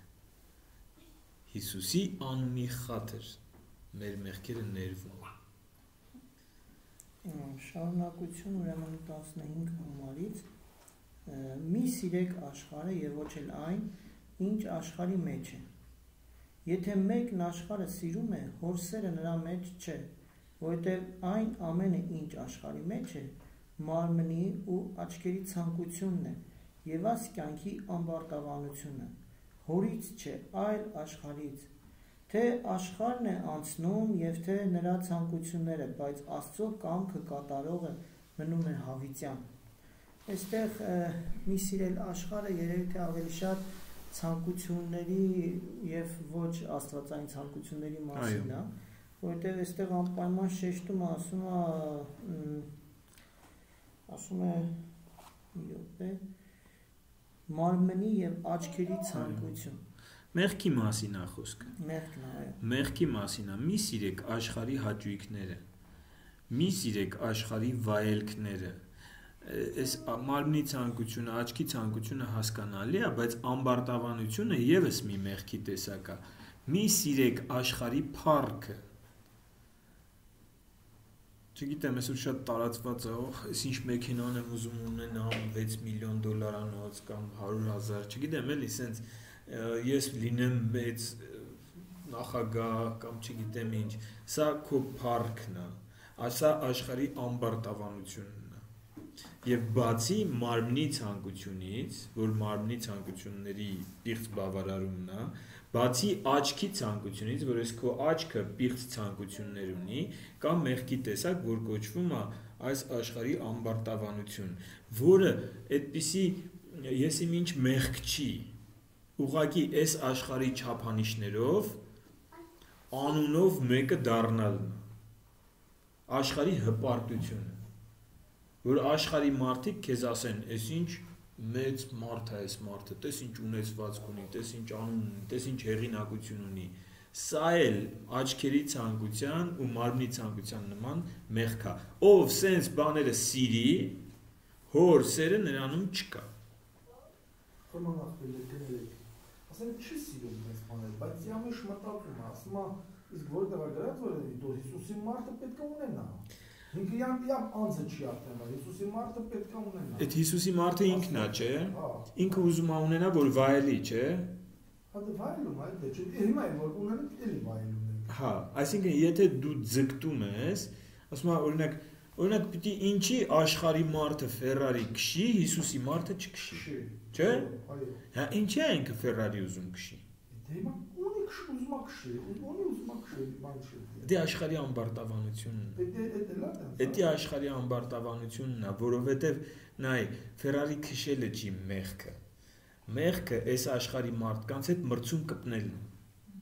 Հիսուսի անունի խաթր մեր մեղքերը ներվում։ Շարունակություն ուրեմն տասնհինգ համարից մի սիրեք աշխարհը եւ ոչ էլ այն, ինչ աշխարհի մեջ է։ Եթե մեկն աշխարհը սիրում է, հոր սերը նրա մեջ չէ, որովհետեւ այն ամենը, ինչ աշխարհի մեջ է, մարմնի ու աչքերի ցանկությունն է, եւ այս կյանքի ամբարտավանությունը, հորից չէ, այլ աշխարհից։ Թե աշխարհն է անցնում եւ թե նրա ցանկությունները, բայց Աստծո կամքը կատարողը մնում է հավիտյան։ Այստեղ մի սիրել աշխարհը երևի թե ավելի շատ ցանկությունների եւ ոչ աստվածային ցանկությունների մասին է, որովհետեւ այստեղ անպայման շեշտում ասում է ասում է յոպե մարմնի եւ աչքերի ցանկություն։ Մեղքի մասին է խոսքը։ Մեղքն է, այո։ Մեղքի մասին է, մի սիրեք աշխարհի հաճույքները, մի սիրեք աշխարհի վայելքները։ Այս մարմնի ցանկությունը, աչքի ցանկությունը հասկանալի է, բայց ամբարտավանությունը եւս մի մեղքի տեսակ է։ Մի սիրեք աշխարհի փառքը։ Չգիտեմ, այսօր շատ տարածված է, այս ինչ մեքենան եմ ուզում ունենամ, վեց միլիոն դոլարանոց կամ հարյուր հազար, չգիտեմ, էլի, սենց ես լինեմ մեծ նախագահ կամ չգիտեմ ինչ, սա քո փառքն է, սա աշխարհի ամբարտավանությունն է։ Եվ բացի մարմնի ցանկությունից, որ մարմնի ցանկությունների պիղծ բավարարումն է, բացի աչքի ցանկությունից, որ այս քո աչքը պիղծ ցանկություններ ունի, կամ մեղքի տեսակ, որ կոչվում է այս աշխարհի ամբարտավանություն, որը այդպիսի ես իմ ինչ մեղք չի, ուղղակի այս աշխարհի չափանիշներով անունով մեկը դառնալն է, աշխարհի հպարտությունը, որ աշխարհի մարդիկ քեզ ասեն, այս ինչ մեծ մարդ է այս մարդը, տես ինչ ունեցվածք ունի, տես ինչ անուն ունի, տես ինչ հեղինակություն ունի, սա էլ աչքերի ցանկության ու մարմնի ցանկության նման մեղք է, ով սենց բաները սիրի, հոր սերը նրանում չկա։ Ասենք չի սիրում այս բաները, բայց յամիշ մտածում է, ասում է, իսկ որտեղ է գրած, որ Հիսուսի մարդը պետք է ունենա։ Ինքը յամ անձը չի արտեմ, Հիսուսի մարդը պետք է ունենա։ Այդ Հիսուսի մարդը ինքն է, չէ։ Ինքը ուզում է ունենա, որ վայելի, չէ։ Հա դե վայելում է, դե չէ, հիմա է որ ունենա, էլի վայելում է։ Հա, այսինքն եթե դու ձգտում ես, ասում եմ օրինակ, օրինակ պիտի ինչի աշխարհի մարդը Ferrari քշի, Հիսուսի մարդը չքշի։ Չէ։ Հա ինչի է ինքը Ferrari ուզում քշի։ Դե հիմա ունի ուզում է քշի, ունի ուզում է քշի, բան չի։ Դե աշխարհի ամբարտավանությունն է։ Դա աշխարհի ամբարտավանությունն է, որովհետև նայ Ferrari քշելը չի մեղքը։ Մեղքը այս աշխարհի մարդկանց հետ մրցում կպնելն է։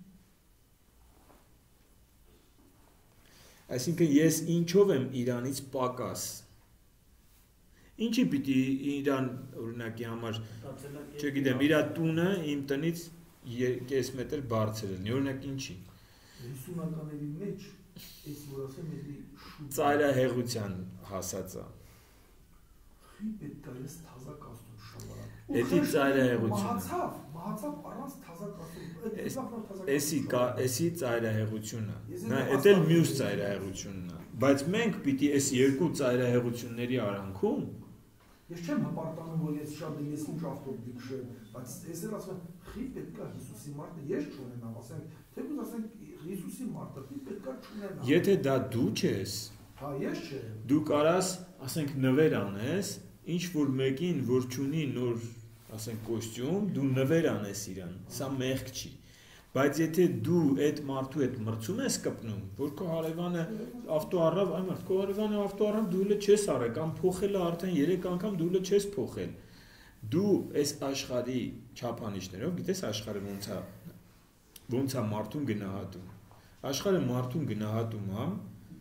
Այսինքն ես ինչով եմ Իրանից պակաս։ Ինչի պիտի Իրան օրինակի համար, չգիտեմ, իր տունը իմ տնից կես մետր բարձր լինի, օրինակ ինչի։ հիսունականների մեջ այս որ ասեմ էլի շուտ ծայրահեղության հասած է։ Խի պետք է ես թազակ աստուն շավարակ։ Էդի ծայրահեղությունը։ Մահացավ, մահացավ առանց թազակ աստուն։ Էսի կա, էսի ծայրահեղությունը։ Նա էդ էլ մյուս ծայրահեղությունն է։ Բայց մենք պիտի այս երկու ծայրահեղությունների արանքում ես չեմ հպարտանում, որ ես շատ եմ, ես ինչ ավտոբուս քշեմ, բայց ես էլ ասում եմ, խի պետք է Հիսուսի մարդը ես չունենամ, ասենք, թեկուզ ասենք Հիսուսի մարդը պետք է չունենամ։ Եթե դա դու ես, հա, ես չեմ։ Դու կարաս, ասենք, նվեր անես, ինչ որ մեկին, որ չունի նոր, ասենք, կոստյում, դու նվեր անես իրան, սա մեղք չի։ Բայց եթե դու այդ մարդու հետ մրցում ես կպնում, որ քո հարևանը ավտո առավ, այ մարդ, քո հարևանը ավտո առավ, դու էլ չես արել, կամ փոխելը արդեն երեք անգամ դու էլ չես փոխել։ Դու այս աշխարհի չափանիշներով, գիտես աշխարհը ոնց է, ոնց է մարդուն գնահատում։ Աշխարհը մարդուն գնահատում է,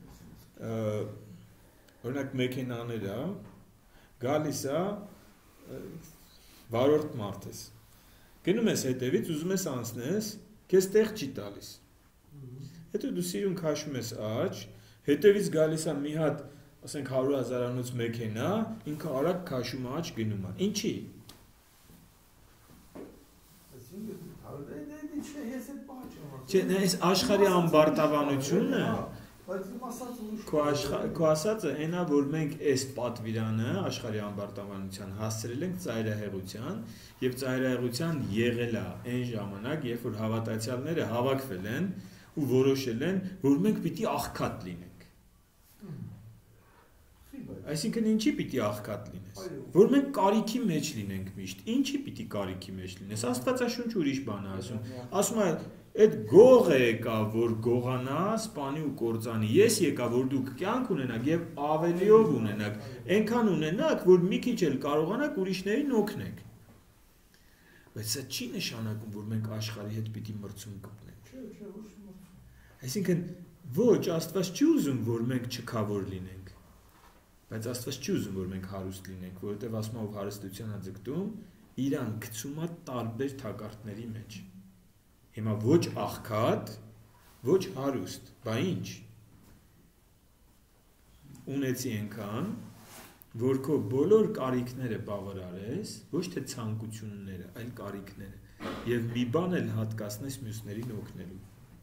օրինակ մեքենաները, գալիս է վարորդ մարդ ես։ Գնում ես հետևից, ուզում ես անցնես, քեզ տեղ չի տալիս։ Հետո դու սիրուն քաշում ես աջ, հետևից գալիս է մի հատ, ասենք հարյուր հազարանոց մեքենա, ինքը արագ քաշում է աջ գնում է։ Ինչի։ Չէ, այս աշխարհի ամբարտավանությունն է, Բայց իմ ասածը ուրիշ։ Քո աշխա քո ասածը այնա որ մենք այս պատվիրանը աշխարհի ամբարտավանության հասցրել ենք ծայրահեղության եւ ծայրահեղության եղել է այն ժամանակ, երբ որ հավատացյալները հավաքվել են ու որոշել են, որ մենք պիտի աղքատ լինենք։ Այսինքն ինչի պիտի աղքատ լինես, որ մենք կարիքի մեջ լինենք միշտ, ինչի պիտի կարիքի մեջ լինես, Աստվածաշունչ ուրիշ բան է ասում, ասում է, այդ գողը եկա, որ գողանա, սպանի ու կործանի, ես եկա, որ դուք կյանք ունենաք եւ ավելիով ունենաք, այնքան ունենաք, որ մի քիչ էլ կարողանաք ուրիշներին օգնեք։ Բայց սա չի նշանակում, որ մենք աշխարհի հետ պիտի մրցում կպնենք։ Չէ, չէ, ոչ մրցում։ Այսինքն ոչ, Աստված չի ուզում, որ մենք չքավոր լինենք։ Բայց Աստված չի ուզում, որ մենք հարուստ լինենք, որովհետև ասում է ով հարստության է ձգտում, իրան գցում է տարբեր թակարդների մեջ։ Հիմա ոչ աղքատ, ոչ հարուստ, բա ինչ։ Ունեցի այնքան, որ քո բոլոր կարիքները բավարարես, ոչ թե ցանկությունները, այլ կարիքները, եւ մի բան էլ հատկացնես մյուսներին օգնելու։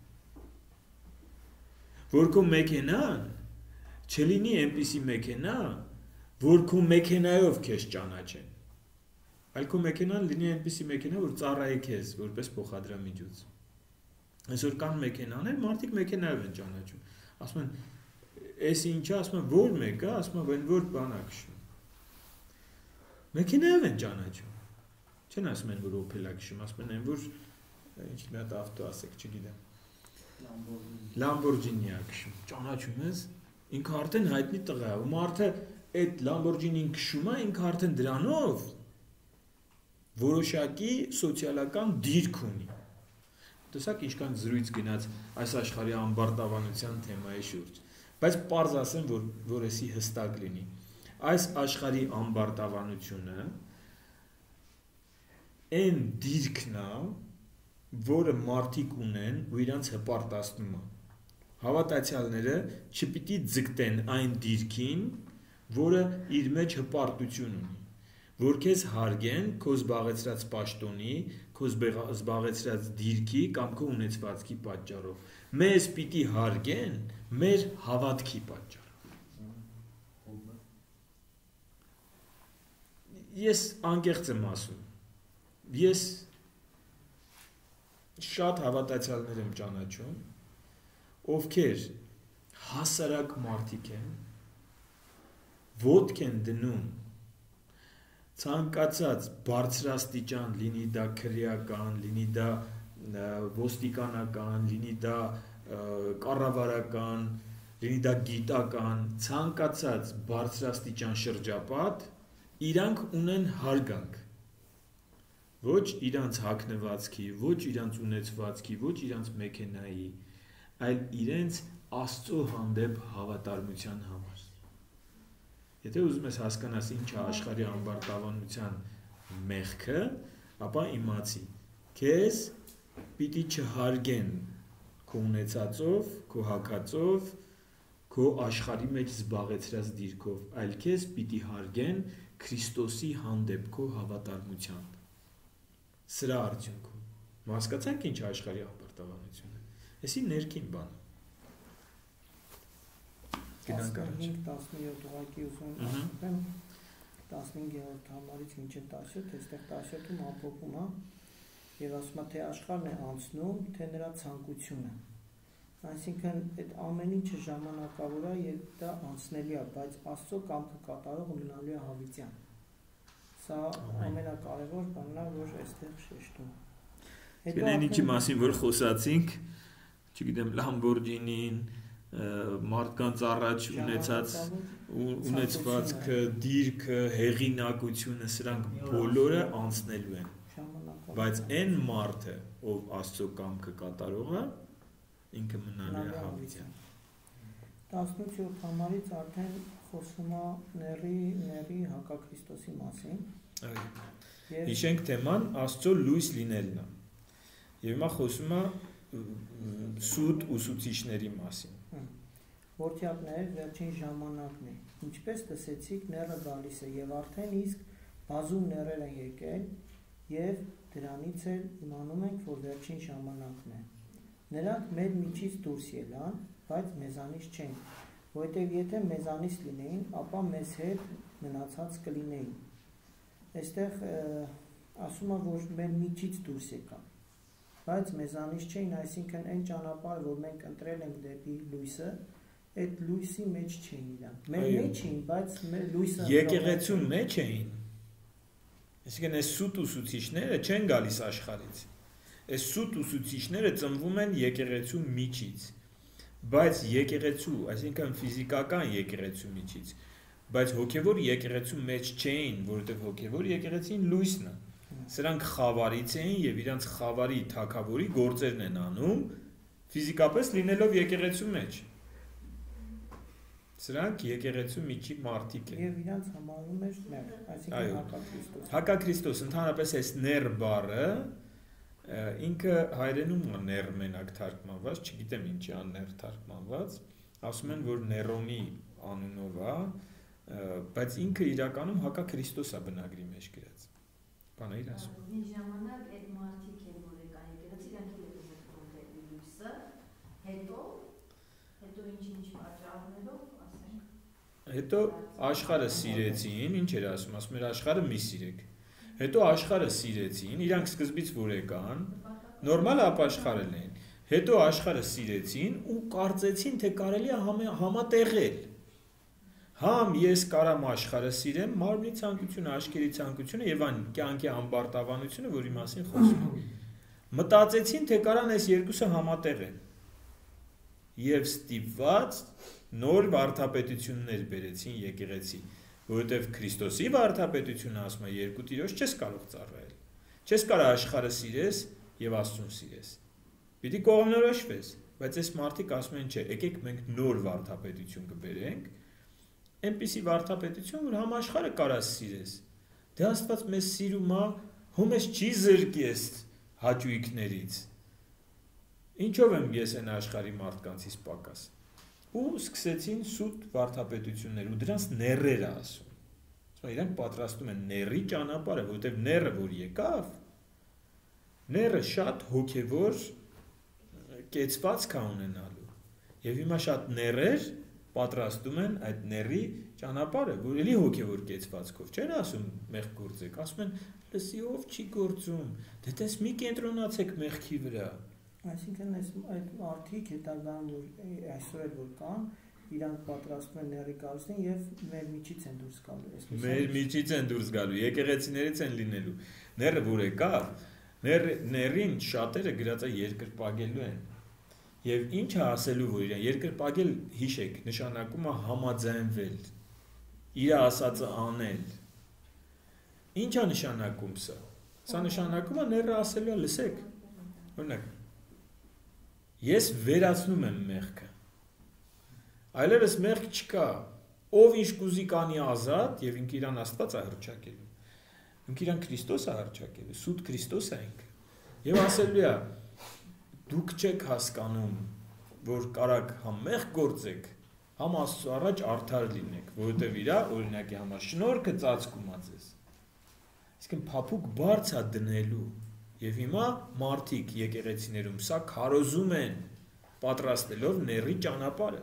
Որ քո մեքենան չլինի այնպիսի մեքենա, որ քո մեքենայով քեզ ճանաչեն։ Այլ քո մեքենան լինի այնպիսի մեքենա, որ ծառայի քեզ որպես փոխադրամիջոց։ Այսօր կան մեքենաներ, մարդիկ մեքենայով են ճանաչում։ Ասում են, «Էս ինչա», ասում են, «Որ մեկը», ասում են, «Որ որ բան է քշում»։ Մեքենայով են ճանաչում։ Չեն ասում են, որ Opel է քշում, ասում են, որ ինչ մի հատ ավտո ասեք, չգիտեմ։ Lamborghini է քշում։ Ճանաչում ես, ինքը արդեն հայտնի տղա է, ու մարդը այդ Lamborghini-ին քշում է, ինքը արդեն դրանով որոշակի սոցիալական դիրք ունի։ Տեսակ ինչքան զրույց գնաց այս աշխարհի ամբարտավանության թեմայի շուրջ, բայց պարզ ասեմ, որ որ էսի հստակ լինի։ Այս աշխարհի ամբարտավանությունը այն դիրքն է, որը մարդիկ ունեն ու իրանց հպարտացնում է։ Հավատացյալները չպիտի ձգտեն այն դիրքին, որը իր մեջ հպարտություն ունի, որ քեզ հարգեն քո զբաղեցրած պաշտոնի, քո զբաղեցրած դիրքի կամ քո ունեցվածքի պատճառով։ Մեզ պիտի հարգեն մեր հավատքի պատճառով։ Ես անկեղծ եմ ասում։ Ես շատ հավատացյալներ եմ ճանաչում, ովքեր հասարակ մարդիկ են, ոտք են դնում ցանկացած բարձրաստիճան, լինի դա քրեական, լինի դա ոստիկանական, լինի դա կառավարական, լինի դա գիտական, ցանկացած բարձրաստիճան շրջապատ, իրանք ունեն հարգանք։ Ոչ իրանց հագնվածքի, ոչ իրանց ունեցվածքի, ոչ իրանց մեքենայի, այլ իրենց Աստծո հանդեպ հավատարմության համար։ Եթե ուզում ես հասկանաս ինչ է աշխարհի ամբարտավանության մեղքը, ապա իմացի, քեզ պիտի չհարգեն քո ունեցածով, քո հագածով, քո աշխարհի մեջ զբաղեցրած դիրքով, այլ քեզ պիտի հարգեն Քրիստոսի հանդեպ քո հավատարմությամբ։ Սրա արդյունքում հասկացանք ինչ աշխարհի ամբարտավանությունը։ Էսի ներքին բան։ Գնանք առաջ։ տասնյոթ ուղղակի ուզում եմ տասնհինգերորդ համարից մինչև տասնյոթ, այստեղ տասնյոթում ամփոփում է եւ ասում է թե աշխարհն է անցնում, թե նրա ցանկությունը։ Այսինքն այդ ամեն ինչը ժամանակավոր է եւ դա անցնելի է, բայց Աստծո կամքը կատարող մնալու է հավիտյան։ Սա ամենակարևոր բանն է, որ այստեղ շեշտում է։ Հետո այն ինչի մասին որ խոսացինք, չգիտեմ, Lamborghini-ին, մարդկանց առաջ ունեցած ունեցվածքը, դիրքը, հեղինակությունը, սրանք բոլորը անցնելու են։ Բայց այն մարդը, ով Աստծո կամքը կատարող է, ինքը մնալու է հավիտյան։ տասնութ համարից արդեն խոսում է ների, ների հակաքրիստոսի մասին։ Հիշենք թեման Աստծո լույս լինելն է։ Եվ հիմա խոսում է սուտ ուսուցիչների մասին։ Որդյակներ, վերջին ժամանակն է։ Ինչպես տեսեցիք, նեռը գալիս է եւ արդեն իսկ բազում նեռեր են եկել եւ դրանից էլ իմանում ենք, որ վերջին ժամանակն է։ Նրանք մեր միջից դուրս ելան բայց մեզանից չեն, որովհետև եթե մեզանից լինեին, ապա մեզ հետ մնացած կլինեին։ Այստեղ ասում է, որ մեր միջից դուրս եկան, բայց մեզանից չէին, այսինքն այն ճանապարհը, որ մենք ընտրել ենք դեպի լույսը, այդ լույսի մեջ չէին իրանք։ Մեր մեջ էին, բայց մեր լույսը եկեղեցու մեջ էին։ Այսինքն այս սուտ ուսուցիչները չեն գալիս աշխարհից։ Այս սուտ ուսուցիչները ծնվում են եկեղեցու միջից, բայց եկեղեցու, այսինքն ֆիզիկական եկեղեցու միջից, բայց հոգևոր եկեղեցու մեջ չէին, որովհետև հոգևոր եկեղեցին լույսն է։ Սրանք խավարից էին եւ իրանց խավարի թագավորի գործերն են անում, ֆիզիկապես լինելով եկեղեցու մեջ։ Սրանք եկեղեցու միջի մարդիկ են։ Եվ իրանց համարում էր ներ, այսինքն հակաքրիստոս։ Հակաքրիստոս, ընդհանրապես այս ներ բառը ինքը հայերենում է ներ մենակ թարգմանված, չգիտեմ ինչի է ներ թարգմանված, ասում են, որ Ներոնի անունով է, բայց ինքը իրականում հակաքրիստոս է բնագրի մեջ գրած։ Բանը իր ասում։ Ինչ ժամանակ այդ մարդիկ են, որ եկան եկեղեցի, իրանք էլ զգում դեպի լույսը, հետո հետո ինչ-ինչ պատճառներով, ասենք։ Հետո աշխարհը սիրեցին, ինչ էր ասում, ասում էր աշխարհը մի սիրեք։ Հետո աշխարհը սիրեցին, իրանք սկզբից որ եկան, նորմալ ապաշխարել են։ Հետո աշխարհը սիրեցին ու կարծեցին, թե կարելի է համատեղել։ Համ ես կարամ աշխարհը սիրեմ, մարմնի ցանկությունը, աչքերի ցանկությունը եւ այն կյանքի ամբարտավանությունը, որի մասին խոսում ենք։ Մտածեցին, թե կարան այս երկուսը համատեղեն։ Եվ ստիպված նոր վարդապետություններ բերեցին եկեղեցի, որովհետեւ Քրիստոսի վարդապետությունը ասում է երկու տիրոջ չես կարող ծառայել։ Չես կարող աշխարհը սիրես եւ Աստծուն սիրես։ Պիտի կողմնորոշվես, բայց այս մարդիկ ասում են, չէ, եկեք մենք նոր վարդապետություն կբերենք։ Այնպիսի վարդապետություն, որ համաշխարհը կարաս սիրես։ Դե Աստված մեզ սիրում է, հո մեզ չի զրկես հաճույքներից։ Ինչով եմ ես այն աշխարհի մարդկանցից պակաս։ Ու սկսեցին սուտ վարդապետություններ ու դրանց ներերը ասում։ Ասում իրանք պատրաստում են ների ճանապարհը, որովհետև ները որ եկավ, ները շատ հոգևոր կեցվածք է ունենալու։ Եվ հիմա շատ ներեր պատրաստում են այդ ների ճանապարհը, որ էլի հոգևոր կեցվածքով չեն ասում մեղք գործեք, ասում են լսի ով չի գործում, դե տես մի կենտրոնացեք մեղքի վրա։ Այսինքն այս այդ արդիկ հետագան որ այսօր էլ որ կան, իրանք պատրաստում են ների գալստին եւ մեր միջից են դուրս գալու, այսպես։ Մեր միջից են դուրս գալու, եկեղեցիներից են լինելու։ Ները որ եկա, ներ ներին շատերը գրածա երկրպագելու են։ Եվ ինչ է ասելու, որ իրան երկրպագել հիշեք, նշանակում է համաձայնվել, իր ասածը անել։ Ինչ է նշանակում սա։ Սա նշանակում է ները ասելու է, լսեք։ Օրինակ, ես վերացնում եմ մեղքը։ Այլևս մեղք չկա։ Ով ինչ կուզի կանի ազատ եւ ինքը իրան Աստված է հռչակելու։ Ինքը իրան Քրիստոս է հռչակելու, սուտ Քրիստոս է ինքը։ Եվ ասելու է դուք չեք հասկանում, որ կարաք համ մեղք գործեք, համ Աստծո առաջ արդար լինեք, որովհետև իր օրինակի համար շնորհքը ծածկում է ձեզ։ Իսկն փափուկ բարձ է դնելու, եւ հիմա մարդիկ եկեղեցիներում սա քարոզում են, պատրաստելով ների ճանապարհը։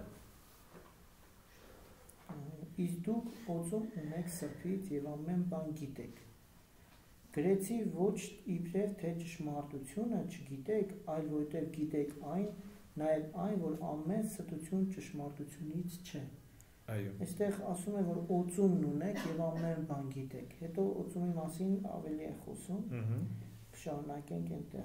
Իսկ դուք օծում ունեք սրբից եւ ամեն բան գիտեք։ Գրեցի ոչ իբրև թե ճշմարտությունը չգիտեք, այլ որտեղ գիտեք այն, նաև այն, որ ամեն ստություն ճշմարտությունից չէ։ Այո։ Այստեղ ասում է, որ օծումն ունեք եւ ամեն բան գիտեք։ Հետո օծումի մասին ավելի է խոսում։ Ահա։ Շարունակենք այնտեղ։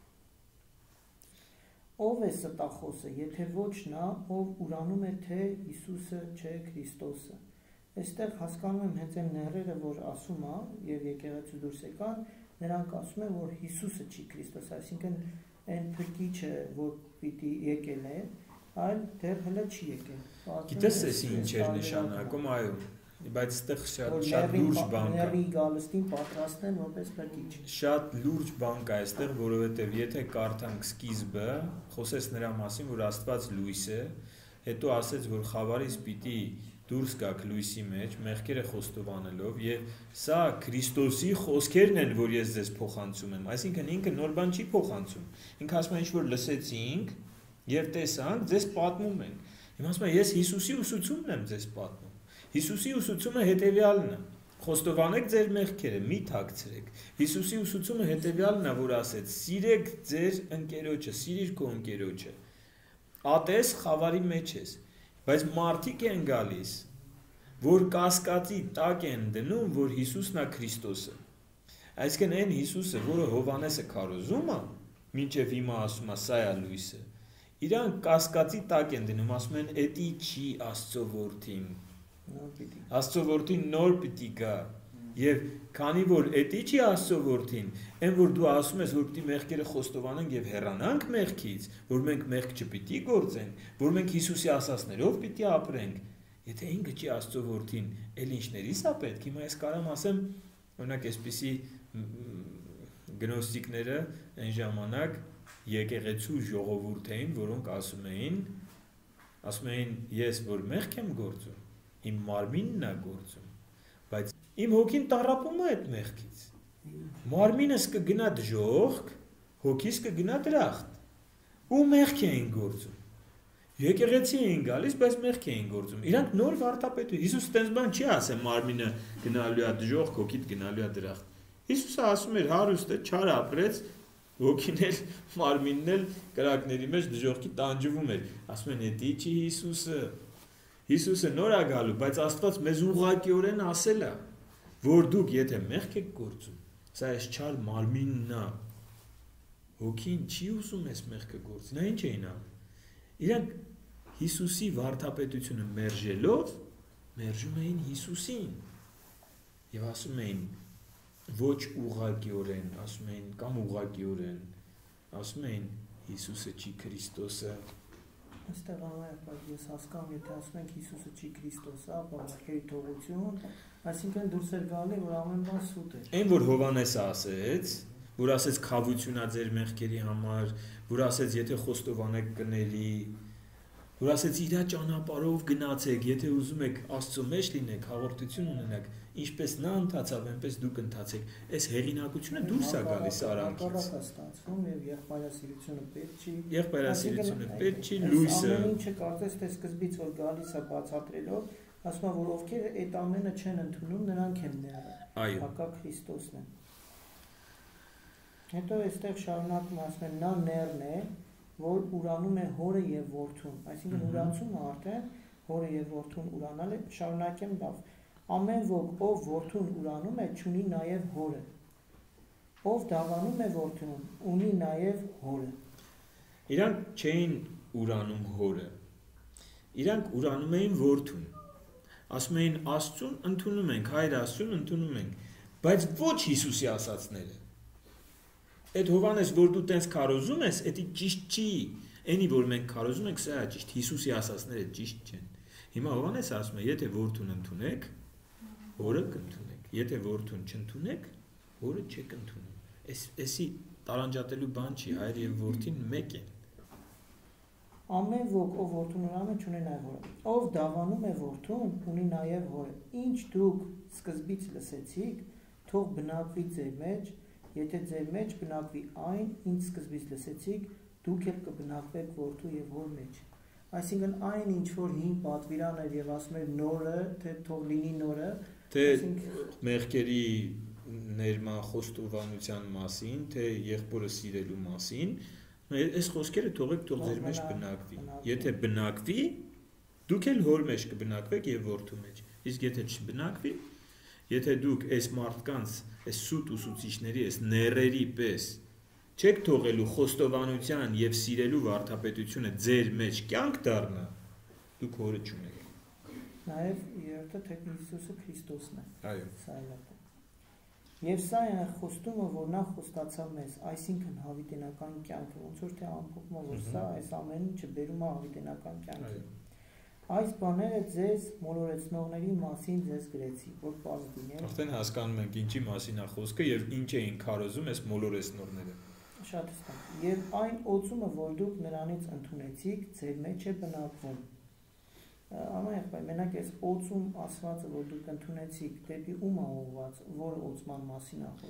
Ով է ստախոսը, եթե ոչ նա, ով ուրանում է, թե Հիսուսը չէ Քրիստոսը։ Այստեղ հասկանում եմ հենց այն ները, որ ասում է եւ եկեղեցու դուրս եկան, նրանք ասում են, որ Հիսուսը չի Քրիստոս, այսինքն այն փրկիչը, որ պիտի եկել է, այլ դեռ հələ չի եկել։ Գիտես էս ինչ էր նշանակում, այո, բայց այդտեղ շատ շատ լուրջ բան կա։ Ների գալստին պատրաստեն որպես փրկիչ։ Շատ լուրջ բան կա այստեղ, որովհետեւ եթե կարդանք սկիզբը, խոսես նրա մասին, որ Աստված լույս է, հետո ասեց, որ խավարից պիտի դուրս գաք լույսի մեջ, մեղքերը խոստովանելով, եւ սա Քրիստոսի խոսքերն են, որ ես ձեզ փոխանցում եմ, այսինքն ինքը նոր բան չի փոխանցում։ Ինքը ասում է ինչ որ լսեցինք, Եվ տեսանք, ձեզ պատմում ենք։ Հիմա ասում եմ, ես Հիսուսի ուսուցումն եմ ձեզ պատմում։ Հիսուսի ուսուցումը հետևյալն է. Խոստովանեք ձեր մեղքերը, մի թաքցրեք։ Հիսուսի ուսուցումը հետևյալն է, որ ասեց. սիրեք ձեր ընկերոջը, սիրիր քո ընկերոջը։ Ատես խավարի մեջ ես, բայց մարդիկ են գալիս, որ կասկածի տակ են դնում, որ Հիսուսն է Քրիստոսը։ Այսինքն այն Հիսուսը, որը Հովհաննեսը քարոզում է, մինչև հիմա ասում է սա է լույսը, իրանք կասկածի տակ են դնում, ասում են, էդի չի Աստծո որդին։ Աստծո որդին նոր պիտի գա։ Եվ քանի որ էդի չի Աստծո որդին, այն որ դու ասում ես, որ պիտի մեղքերը խոստովանենք եւ հեռանանք մեղքից, որ մենք մեղք չպիտի գործենք, որ մենք Հիսուսի ասածներով պիտի ապրենք, եթե ինքը չի Աստծո որդին, էլ ինչներիս է պետք։ Հիմա ես կարամ ասեմ, օրինակ այսպիսի գնոստիկները այն ժամանակ եկեղեցու ժողովուրդ էին, որոնք ասում էին, ասում էին, ես որ մեղք եմ գործում, իմ մարմինն է գործում, բայց իմ հոգին տառապում է այդ մեղքից։ Մարմինս կգնա դժոխք, հոգիս կգնա դրախտ։ Ու մեղք էին գործում։ Եկեղեցի էին գալիս, բայց մեղք էին գործում։ Իրանք նոր վարդապետ ու Հիսուս տենց բան չի ասել, մարմինը գնալու է դժոխք, հոգիդ գնալու է դրախտ։ Հիսուսը ասում էր հարուստը չար ապրեց, հոգին էլ մարմինն էլ կրակների մեջ դժոխքի տանջվում էր։ Ասում են, էդի չի Հիսուսը։ Հիսուսը նոր է գալու, բայց Աստված մեզ ուղղակիորեն ասել է, որ դուք եթե մեղք եք գործում, սա այս չար մարմինն է։ Հոգին չի ուզում այս մեղքը գործի։ Նա ինչ էին անում։ Իրանք Հիսուսի վարդապետությունը մերժելով, մերժում էին Հիսուսին։ Եվ ասում էին ոչ ուղղակիորեն, ասում էին կամ ուղղակիորեն, ասում էին Հիսուսը չի Քրիստոսը։ Այստեղ անայք, ես հասկանում, եթե ասում ենք Հիսուսը չի Քրիստոսը, ապա մեղքերի թողություն, այսինքն դուրս էր գալի, որ ամեն բան սուտ էր։ Այն որ Հովհաննեսը ասեց, որ ասեց քավություն է ձեր մեղքերի համար, որ ասեց եթե խոստովանեք կների, որ ասեց իրա ճանապարհով գնացեք, եթե ուզում եք Աստծո մեջ լինեք, հաղորդություն ունենաք, ինչպես նա ընթացավ, այնպես դուք ընթացեք։ Այս հեղինակությունը դուրս է գալիս արանքից։ Հակառակը ստացվում եւ եղբայրասիրությունը պետք չի։ Եղբայրասիրությունը պետք չի, լույսը։ Ամեն ինչը կարծես թե սկզբից որ գալիս է բացատրելով, ասում է որ ովքեր այդ ամենը չեն ընդունում, նրանք են մեղը։ Այո։ Հակա Քրիստոսն է։ Հետո այստեղ շարունակում ասում են նա ներն է, որ ուրանում է հորը եւ որդուն, այսինքն ուրանցումը արդեն հորը եւ որդուն ուրանալ է, շարունակեմ լավ։ Ամեն ոք ով որդուն ուրանում է, ունի նաեւ հորը։ Ով դավանում է որդուն, ունի նաեւ հորը։ Իրանք չէին ուրանում հորը։ Իրանք ուրանում էին որդուն։ Ասում էին Աստծուն ընդունում ենք, Հայր Աստծուն ընդունում ենք, բայց ոչ Հիսուսի ասածները։ Այդ Հովհաննես, որ դու տենց քարոզում ես, դա ճիշտ չի։ Այնի որ մենք քարոզում ենք, սա է ճիշտ, Հիսուսի ասածները ճիշտ չեն։ Հիմա Հովհաննեսը ասում է, եթե որդուն ընդունեք, հորը կընդունեք։ Եթե որդուն չընդունեք, հորը չեք ընդունում։ Այս էսի տարանջատելու բան չի, հայր եւ որդին մեկ են։ Ամեն ոք ով որդուն ուրանում է, ունի նաեւ հորը։ Ով դավանում է որդուն, ունի նաեւ հորը։ Ինչ դուք սկզբից լսեցիք, թող բնակվի ձեր մեջ, եթե ձեր մեջ բնակվի այն, ինչ սկզբից լսեցիք, դուք էլ կբնակվեք որդու եւ հոր մեջ։ Այսինքն այն ինչ որ հին պատվիրան էր եւ ասում էր նորը, թե թող լինի նորը, թե մեղքերի ներման խոստովանության մասին, թե եղբորը սիրելու մասին, այս խոսքերը թողեք թող ձեր մեջ բնակվի։ Եթե բնակվի, դուք էլ հոր մեջ կբնակվեք եւ որդու մեջ։ Իսկ եթե չբնակվի, եթե դուք այս մարդկանց, այս սուտ ուսուցիչների, այս ներերի պես չեք թողելու խոստովանության եւ սիրելու վարդապետությունը ձեր մեջ կյանք դառնա, դուք հորը չունեք։ Նաեւ երրորդը թե Հիսուսը Քրիստոսն է։ Այո։ Սա է։ Եվ սա է խոստումը, որ նա խոստացավ մեզ, այսինքն հավիտենական կյանքը, ոնց որ թե ամփոփում որ սա այս ամեն ինչը բերում է հավիտենական կյանքի։ Այս բաները ձեզ մոլորեցնողների մասին ձեզ գրեցի, որ պարզ լինի։ Արդեն հասկանում ենք ինչի մասին է խոսքը եւ ինչ էին քարոզում այս մոլորեցնողները։ Շատ հստակ։ Եվ այն օծումը, որ դուք նրանից ընդունեցիք, ձեր մեջ է բնակվում։ Ամայախ, մենակ այս օծում ասվածը, որ դուք ընդունեցիք, դեպի ում է ուղղված, որ օծման մասին է խոսքը։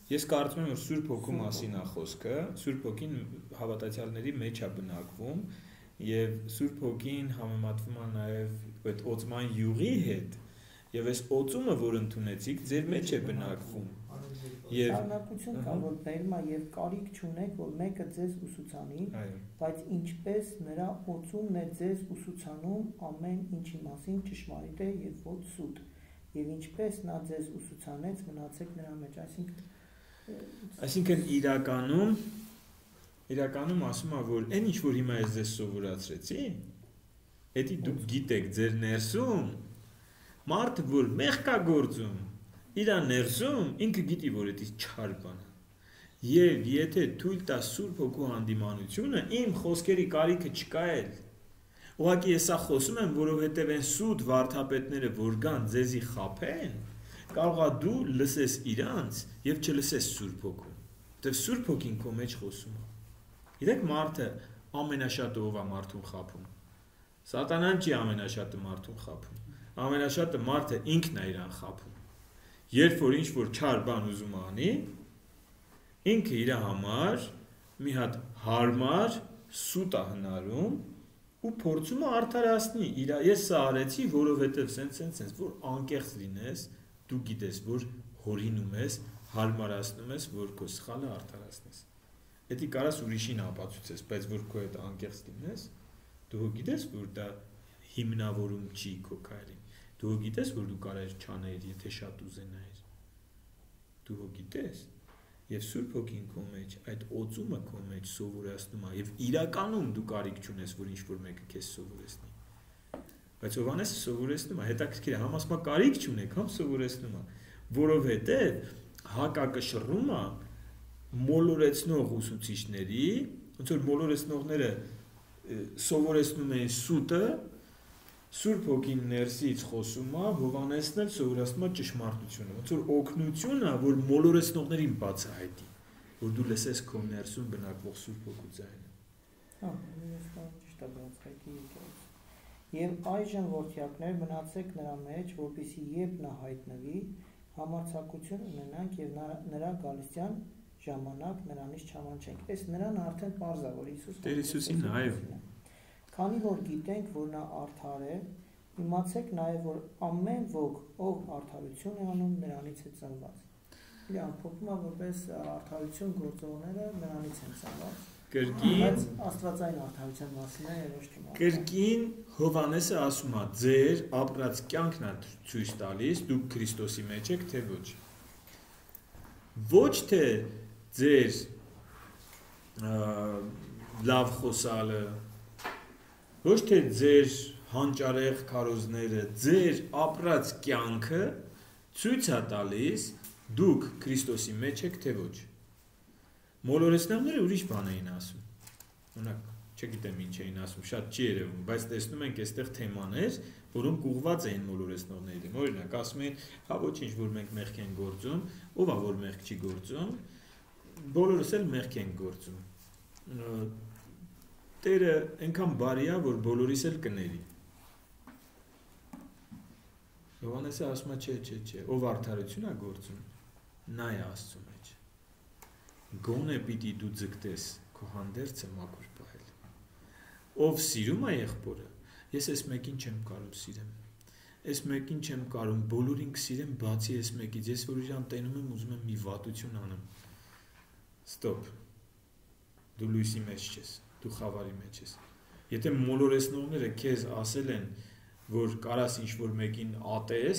Ես կարծում եմ, որ Սուրբ Հոգու մասին է խոսքը, Սուրբ Հոգին հավատացյալների մեջ է բնակվում եւ Սուրբ Հոգին համեմատվում է նաեւ այդ օծման յուղի հետ եւ այս օծումը, որ ընդունեցիք, ձեր մեջ է բնակվում։ Եվ Շարունակություն կա, որ բերմա եւ կարիք չունեք, որ մեկը ձեզ ուսուցանի, բայց ինչպես նրա օծումն է ձեզ ուսուցանում ամեն ինչի մասին ճշմարիտ է եւ ոչ սուտ, եւ ինչպես նա ձեզ ուսուցանեց, մնացեք նրա մեջ, այսինքն Այսինքն իրականում իրականում ասում է, որ այն ինչ որ հիմա ես ձեզ սովորացրեցի, դա դուք գիտեք ձեր ներսում, մարդը որ մեղք է գործում իր ներսում ինքը գիտի, որ դա չար բան է։ Եվ եթե թույլ տա Սուրբ Հոգու հանդիմանությունը, իմ խոսքերի կարիքը չկա էլ։ Ուղղակի ես սա խոսում եմ, որովհետև այն սուտ վարդապետները, որ կան ձեզի խաբեն, կարողա դու լսես իրանց եւ չլսես Սուրբ Հոգուն։ Որտեւ Սուրբ Հոգին քո մեջ խոսում է։ Գիտեք, մարդը ամենաշատը ով է մարդուն խաբում։ Սատանան չի ամենաշատը մարդուն խաբում։ Ամենաշատը մարդը ինքն է իրան խաբում։ Երբ որ ինչ որ չար բան ուզում անի, ինքը իր համար մի հատ հարմար սուտ է հնարում ու փորձում է արդարացնի իր ես սա արեցի, որովհետև սենց սենց սենց որ անկեղծ լինես, դու գիտես, որ հորինում ես, հարմարացնում ես, որ քո սխալը արդարացնես։ Դա կարաս ուրիշին ապացուցես, բայց որ քո հետ անկեղծ լինես, դու գիտես, որ դա հիմնավորում չի քո քայլին։ Դու գիտես, որ դու կարայր չաներ, եթե շատ ուզենայիր։ Դու գիտես, եւ Սուրբ Հոգին քո մեջ այդ օծումը քո մեջ սովորացնում է եւ իրականում դու կարիք չունես, որ ինչ որ մեկը քեզ սովորեցնի։ Բայց Հովհաննեսը սովորեցնում է, հետաքրքիր է, համ ասում է կարիք չունեք, համ սովորեցնում է, որովհետեւ հակակշռում է մոլորեցնող ուսուցիչների, ոնց որ մոլորեցնողները սովորեցնում են սուտը, Սուրբ Հոգին ներսից խոսում է, Հովհաննեսն էլ սովորացնում է ճշմարտությունը, ոնց որ օգնությունը, որ մոլորեցնողներին բացահայտի, որ դու լսես քո ներսում բնակվող Սուրբ Հոգու ձայնը։ Հա, ես ճիշտ է բացահայտի եկած։ Եվ այժմ որդյակներ մնացեք նրա մեջ, որպեսզի երբ նա հայտնվի, համարձակություն ունենանք եւ նրա գալստյան ժամանակ նրանից չամանչենք։ Այս նրան արդեն պարզ է, որ Հիսուս Տեր Հիսուսին այո։ Քանի որ գիտենք, որ նա արդար է, իմացեք նաև, որ ամեն ոք, ով արդարություն է անում, նրանից է ծնված։ Իլի ամփոփում է, որպես արդարություն գործողները նրանից են ծնված։ Կրկին աստվածային արդարության մասին է երոշ թվում։ Կրկին Հովհաննեսը ասում է, ձեր ապրած կյանքն է ցույց տալիս, դուք Քրիստոսի մեջ եք, թե ոչ։ Ոչ թե ձեր լավ խոսալը, ոչ թե ձեր հանճարեղ քարոզները, ձեր ապրած կյանքը ցույց է տալիս դուք Քրիստոսի մեջ եք, թե ոչ։ Մոլորեցնողները ուրիշ բան էին ասում։ Օրինակ, չգիտեմ ինչ էին ասում, շատ չի երևում, բայց տեսնում ենք այստեղ թեմաներ, որոնք ուղղված էին մոլորեցնողների դեմ։ Օրինակ, ասում են, հա ոչինչ, որ մենք մեղք ենք գործում, ով է որ մեղք չի գործում, բոլորս էլ մեղք ենք գործում։ Տերը այնքան բարի է, որ բոլորիս էլ կների։ Հովհաննեսը ասում է, չէ, չէ, չէ, ով արդարություն է գործում, նա է Աստծո մեջ։ Գոնե պիտի դու ձգտես քո հանդերձը մաքուր պահել։ Ով սիրում է եղբորը, ես այս մեկին չեմ կարող սիրեմ։ Այս մեկին չեմ կարող, բոլորին կսիրեմ, բացի այս մեկից, ես որ իրան տենում եմ, ուզում եմ մի վատություն անեմ։ Ստոպ։ Դու լույսի մեջ ես, դու խավարի մեջ ես։ Եթե մոլորեցնողները քեզ ասել են, որ կարաս ինչ-որ մեկին ատես,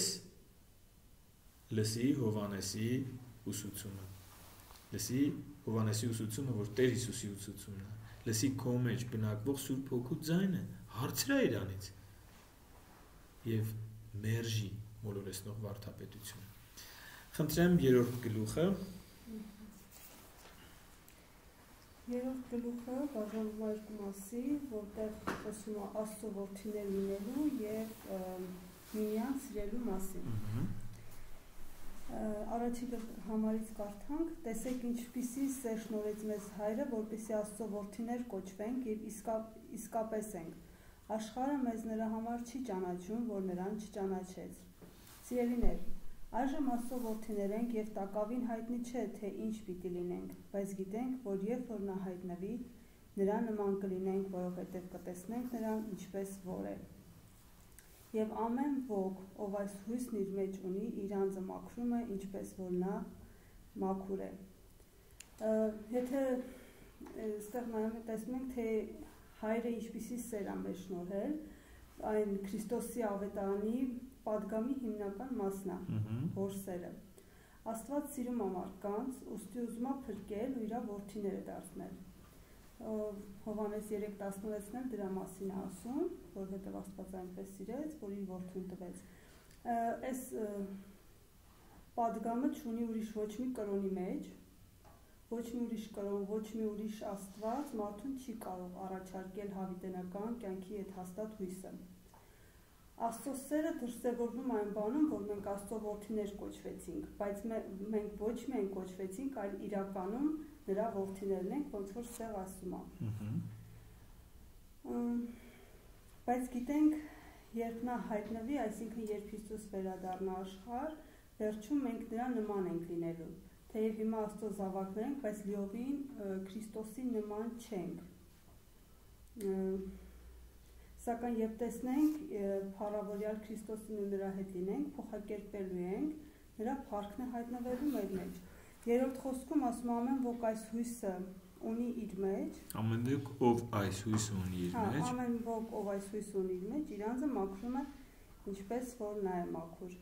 լսի Հովհաննեսի ուսուցումը։ Լսի Հովհաննեսի ուսուցումը, որ Տեր Հիսուսի ուսուցումն է։ Լսի քո մեջ բնակվող Սուրբ Հոգու ձայնը, հարցրա իրանից։ Եվ մերժի մոլորեցնող վարդապետությունը։ Խնդրեմ երրորդ գլուխը։ Երրորդ գլուխը բաժանվում է երկու մասի, որտեղ խոսում է Աստծո որդիներ լինելու եւ միմյանց սիրելու մասին։ Առաջին համարից կարդանք. տեսեք ինչպիսի սեր շնորհեց մեզ Հայրը, որպեսզի Աստծո որդիներ կոչվենք եւ իսկապես ենք։ Աշխարհը մեզ նրա համար չի ճանաչում, որ նրան չճանաչեց։ Սիրելիներ, Այժմ Աստծո որդիներ ենք եւ տակավին հայտնի չէ, թե ինչ պիտի լինենք, բայց գիտենք, որ երբ որ նա հայտնվի, նրա նման կլինենք, որովհետեւ կտեսնենք նրան ինչպես որ է։ Եվ ամեն ոք, ով այս հույսն իր մեջ ունի, իր անձը մաքրում է, ինչպես որ նա մաքուր է։ Եթե այստեղ նայում տեսնում ենք, թե հայրը ինչպիսի սեր է մեզ շնորհել, այն Քրիստոսի ավետարանի պատգամի հիմնական մասն է, հոր սերը։ Աստված սիրում է մարդկանց, ուստի ուզում է փրկել ու իր որդիները դարձնել։ Հովհաննես երեք տասնվեցն էլ դրա մասին է ասում, որովհետև Աստված այնպես սիրեց, որ իր որդուն տվեց։ Այս պատգամը չունի ուրիշ ոչ մի կրոնի մեջ, ոչ մի ուրիշ կրոն, ոչ մի ուրիշ Աստված մարդուն չի կարող առաջարկել հավիտենական կյանքի այդ հաստատ հույսը։ Աստծո սերը դրսևորվում այն բանում, որ մենք Աստծո որդիներ կոչվեցինք, բայց մենք ոչ միայն կոչվեցինք, այլ իրականում նրա որդիներն ենք, ոնց որ ստեղ ասում է։ Բայց գիտենք, երբ նա հայտնվի, այսինքն երբ Հիսուս վերադառնա աշխարհ, վերջում մենք նրա նման ենք լինելու։ Թեև հիմա Աստծո զավակներ ենք, բայց լիովին Քրիստոսի նման չենք։ Սակայն երբ տեսնենք փառավորյալ Քրիստոսին ու նրա հետ լինենք, փոխակերպելու ենք, նրա փառքն է հայտնվելու մեր մեջ։ Երրորդ խոսքում ասում ամեն ոք այս հույսը ունի իր մեջ։ Ամեն ոք ով այս հույսը ունի իր մեջ։ Հա, ամեն ոք ով այս հույսը ունի իր մեջ, իր անձը մաքրում է, ինչպես որ նա է մաքուր։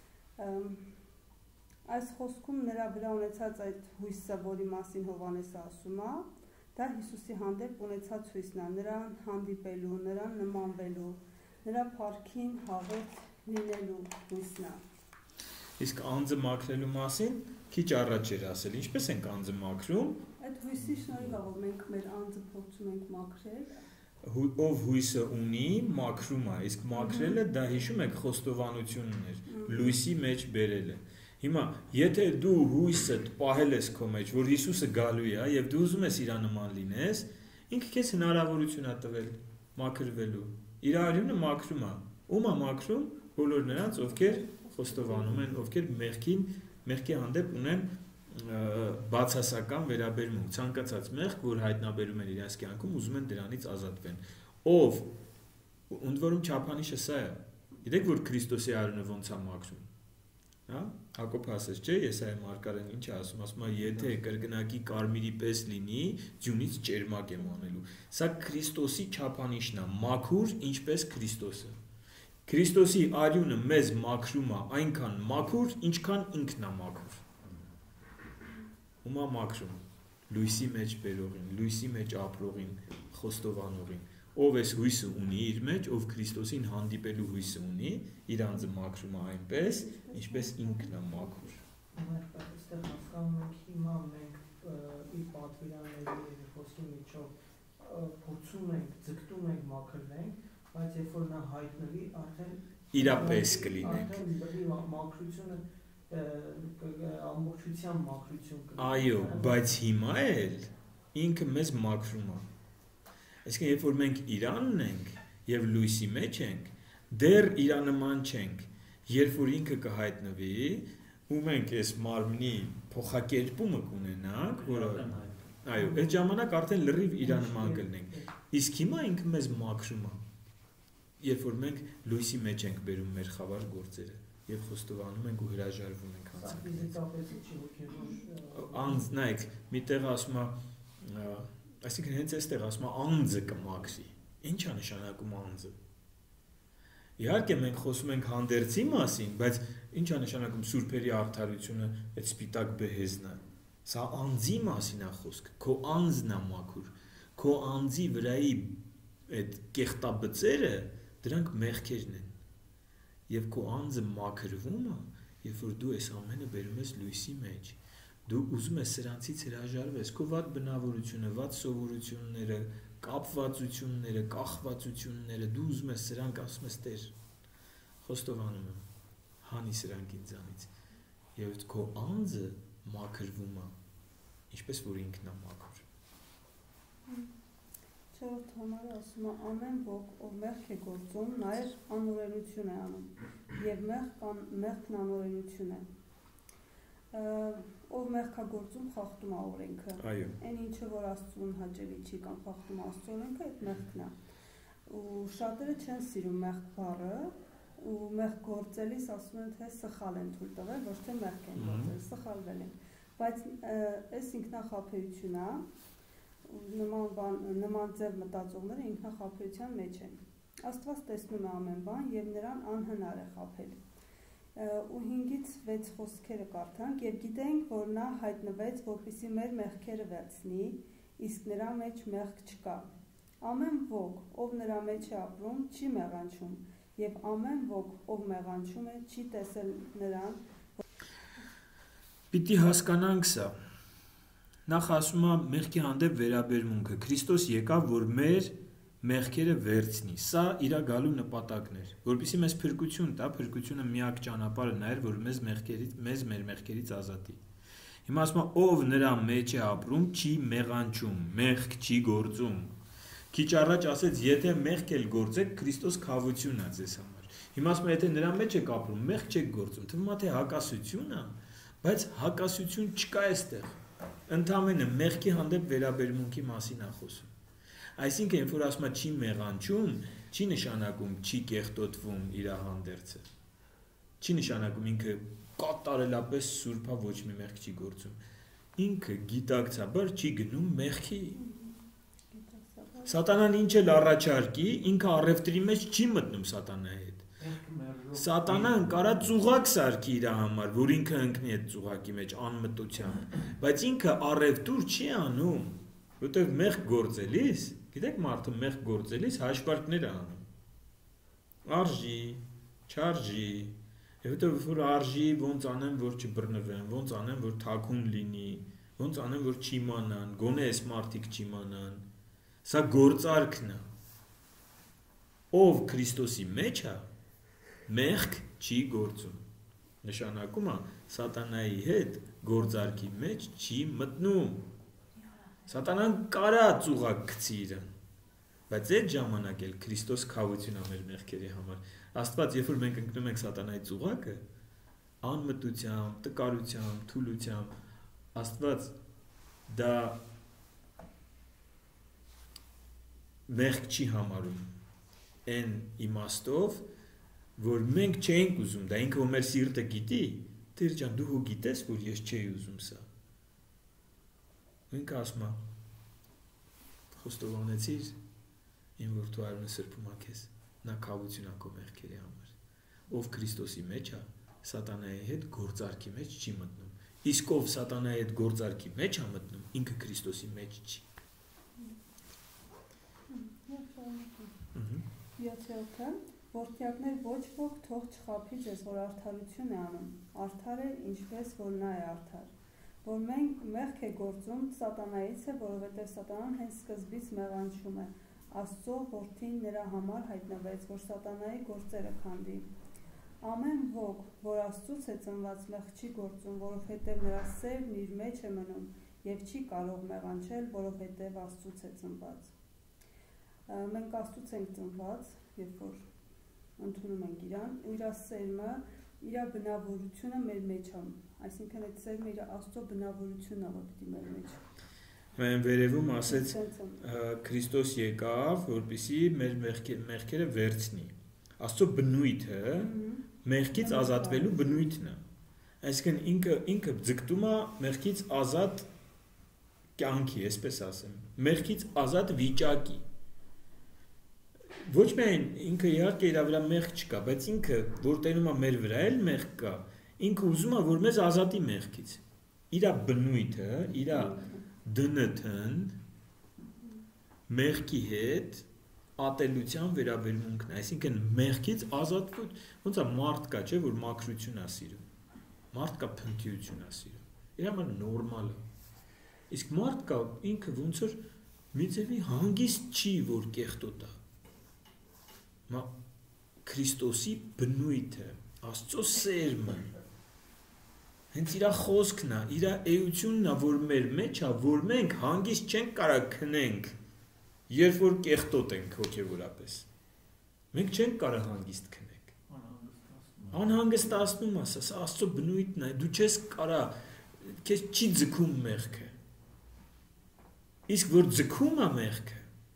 Այս խոսքում նրա վրա ունեցած այդ հույսը, որի մասին Հովհաննեսը ասում է, դա Հիսուսի հանդեպ ունեցած հույսն է, նրան հանդիպելու, նրան նմանվելու, նրա փառքին հավերթ լինելու հույսն է։ Իսկ անձը մաքրելու մասին քիչ առաջ էր ասել, ինչպես ենք անձը մաքրում։ Այդ հույսի շնորհիվ որ մենք մեր անձը փորձում ենք մաքրել, ով հույսը ունի, մաքրում է, իսկ մաքրելը դա հիշում եք խոստովանությունն էր, լույսի մեջ բերելը։ Հիմա, եթե դու հույսդ պահել ես քո մեջ, որ Հիսուսը գալու է, եւ դու ուզում ես իր նման լինես, ինքը քեզ հնարավորություն է տվել մաքրվելու։ Իր արյունը մաքրում է։ Ում է մաքրում? Բոլոր նրանց, ովքեր խոստովանում են, ովքեր մեղքին, մեղքի հանդեպ ունեն բացասական վերաբերմունք, ցանկացած մեղք, որ հայտնաբերում են իրենց կյանքում, ուզում են դրանից ազատվեն։ Ով ընդ որում չափանիշը սա է։ Գիտեք, որ Քրիստոսի արյունը ոնց է մաքրում։ Հա? Հակոբը ասեց, չէ, Եսայի մարգարեն ինչ է ասում, ասում է, եթե կրկնակի կարմիրի պես լինի, ձյունից ճերմակ եմ անելու։ Սա Քրիստոսի չափանիշն է, մաքուր, ինչպես Քրիստոսը։ Քրիստոսի արյունը մեզ մաքրում է այնքան մաքուր, ինչքան ինքն է մաքուր։ Ում է մաքրում? Լույսի մեջ բերողին, լույսի մեջ ապրողին, խոստովանողին։ Ով էս հույսը ունի իր մեջ, ով Քրիստոսին հանդիպելու հույսը ունի, իր անձը մաքրում է այնպես, ինչպես ինքն է մաքուր։ Այստեղ հասկանում ենք հիմա մենք իր պատվիրանների խոսքի միջով փորձում ենք, ձգտում ենք մաքրվենք, բայց երբ որ նա հայտնվի, արդեն իրապես կլինենք։ Արդեն մաքրությունը ամբողջությամբ մաքրություն կլինի։ Այո, բայց հիմա էլ ինքը մեզ մաքրում է։ Այսինքն, երբ որ մենք իրանն ենք եւ լույսի մեջ ենք, դեռ իրանման չենք, երբ որ ինքը կհայտնվի, ու մենք այս մարմնի փոխակերպումը կունենանք, որը այո, այդ ժամանակ արդեն լրիվ իրանման կլինենք։ Իսկ հիմա ինքը մեզ մաքրում է։ Երբ որ մենք լույսի մեջ ենք բերում մեր խավար գործերը եւ խոստովանում ենք ու հրաժարվում ենք անձ, նայեք, միտեղ ասում է, այսինքն հենց այստեղ ասում է անձը կմաքրի։ Ինչ է նշանակում անձը։ Իհարկե մենք խոսում ենք հանդերձի մասին, բայց ինչ է նշանակում սուրբերի արդարությունը, այդ սպիտակ բեհեզնը։ Սա անձի մասին է խոսքը, քո անձն է մաքուր, քո անձի վրայի այդ կեղտաբծերը, դրանք մեղքերն են։ Եվ քո անձը մաքրվում է, երբ որ դու այս ամենը բերում ես լույսի մեջ, դու ուզում ես սրանցից հրաժարվես, քո վատ բնավորությունը, վատ սովորությունները, կապվածությունները, կախվածությունները, դու ուզում ես սրանք, ասում ես Տեր, խոստովանում եմ, հանի սրանք ինձանից, եւ քո անձը մաքրվում է, ինչպես որ ինքն է մաքուր։ Չորրորդ համարը ասում է ամեն ոք ով մեղք է գործում, նաև անօրենություն է անում, եւ մեղքն մեղքն անօրենություն է։ Ով մեղք է գործում, խախտում է օրենքը։ Այո։ Այն ինչը որ Աստծուն հաճելի չի կամ խախտում Աստծո օրենքը, այդ մեղքն է։ Ու շատերը չեն սիրում մեղք բառը, ու մեղք գործելիս ասում են թե սխալ են թույլ տվել, ոչ թե մեղք են գործել, սխալվել են։ Բայց այս ինքնախաբեություն է, նման բան, նման ձև մտածողները ինքնախաբեության մեջ են։ Աստված տեսնում է ամեն բան եւ նրան անհնար է խաբել։ Ու հինգից վեց խոսքերը կարդանք եւ գիտենք, որ նա հայտնվեց, որպեսզի մեր մեղքերը վերցնի, իսկ նրա մեջ մեղք չկա։ Ամեն ոք, ով նրա մեջ է ապրում, չի մեղանչում, եւ ամեն ոք, ով մեղանչում է, չի տեսել նրան։ Պիտի հասկանանք սա։ Նախ ասում է մեղքի հանդեպ վերաբերմունքը։ Քրիստոս եկավ, որ մեր մեղքերը վերցնի։ Սա իր գալու նպատակն էր, որպեսզի մեզ փրկություն տա, փրկությունը միակ ճանապարհը նա էր, որ մեզ մեղքերից, մեզ մեր մեղքերից ազատի։ Հիմա ասում է, ով նրա մեջ է ապրում, չի մեղանչում, մեղք չի գործում։ Քիչ առաջ ասեց, եթե մեղք էլ գործեք, Քրիստոս քավություն է ձեզ համար։ Հիմա ասում է, եթե նրա մեջ եք ապրում, մեղք չեք գործում, թվում է թե հակասություն է, բայց հակասություն չկա այստեղ։ Ընդամենը մեղքի հանդեպ վերաբերմունքի մասին է խոսում։ Այսինքն, երբ որ ասում է չի մեղանչում, չի նշանակում չի կեղտոտվում իր հանդերձը։ Չի նշանակում ինքը կատարելապես սուրբ է, ոչ մի մեղք չի գործում։ Ինքը գիտակցաբար չի գնում մեղքի։ Սատանան ինչ էլ առաջարկի, ինքը առևտրի մեջ չի մտնում սատանայի հետ։ Սատանան կարա ծուղակ սարքի իր համար, որ ինքը ընկնի այդ ծուղակի մեջ անմտությամբ, բայց ինքը առևտուր չի անում, որտեղ մեղք գործելիս, գիտեք մարդը մեղք գործելիս հաշվարկներ է անում։ Արժի, չարժի, որտեղ որ արժի, ոնց անեմ, որ չբռնվեմ, ոնց անեմ, որ թաքուն լինի, ոնց անեմ, որ չիմանան, գոնե այս մարդիկ չիմանան։ Սա գործարքն է։ Ով Քրիստոսի մեջ է, մեղք չի գործում։ Նշանակում է սատանայի հետ գործարքի մեջ չի մտնում։ Սատանան կարա ծուղակ գցի իրան, բայց այդ ժամանակ էլ Քրիստոս քավություն է մեր մեղքերի համար։ Աստված, երբ որ մենք ընկնում ենք սատանայի ծուղակը, անմտությամբ, տկարությամբ, թուլությամբ, Աստված դա մեղք չի համարում այն իմաստով, որ մենք չենք ուզում, դա ինքը որ մեր սիրտը գիտի, Տեր ջան, դու հո գիտես, որ ես չէի ուզում սա։ Ինքը ասում է, խոստովանեցիր, իմ որդու արյունը սրբում է քեզ, նա քավություն է քո մեղքերի համար։ Ով Քրիստոսի մեջ է, սատանայի հետ գործարքի մեջ չի մտնում։ Իսկ ով սատանայի հետ գործարքի մեջ է մտնում, ինքը Քրիստոսի մեջ չի։ Յոթերորդը, որդյակներ ոչ ոք թող չխաբի ձեզ, որ արդարություն է անում, արդար է, ինչպես որ նա է արդար, որ մենք մեղք է գործում սատանայից է, որովհետև սատանան հենց սկզբից մեղանչում է, Աստծո որդին նրա համար հայտնվեց, որ սատանայի գործերը քանդի։ Ամեն ոք, որ Աստծուց է ծնված, մեղք չի գործում, որովհետև նրա սերն իր մեջ է մնում եւ չի կարող մեղանչել, որովհետև Աստծուց է ծնված։ Մենք Աստծուց ենք ծնված, երբ որ ընդունում ենք իրան, ու իր սերմը, իր բնավորությունը մեր մեջ է, այսինքն այդ սերմը իր Աստծո բնավորությունն է, որ պիտի մեր մեջ։ Մենք վերևում ասեց Քրիստոս եկավ, որպեսզի մեր մեղքերը վերցնի։ Աստծո բնույթը մեղքից ազատվելու բնույթն է։ Այսինքն ինքը ինքը ձգտում է մեղքից ազատ կյանքի, այսպես ասեմ, մեղքից ազատ վիճակի։ Ոչ միայն ինքը իհարկե իր վրա մեղք չկա, բայց ինքը որ տենում է մեր վրա էլ մեղք կա, ինքը ուզում է որ մեզ ազատի մեղքից։ Իր բնույթը, իր դնթն մեղքի հետ ատելության վերաբերմունքն է, այսինքն մեղքից ազատվություն, ոնց է մարդ կա, չէ, որ մաքրություն է սիրում։ Մարդ կա փնթիություն է սիրում։ Իր համար նորմալ է։ Իսկ մարդ կա ինքը ոնց որ մի ձևի հանգիստ չի, որ կեղտոտ է։ Մա Քրիստոսի բնույթը, Աստծո սերմը, հենց իր խոսքն է, իր էությունն է, որ մեր մեջ է, որ մենք հանգիստ չենք կարող քնենք, երբ որ կեղտոտ ենք հոգևորապես, մենք չենք կարող հանգիստ քնենք։ Անհանգստացնում ասա, սա Աստծո բնույթն է, դու չես կարող, քեզ չի ձգում մեղքը։ Իսկ որ ձգում է մեղքը,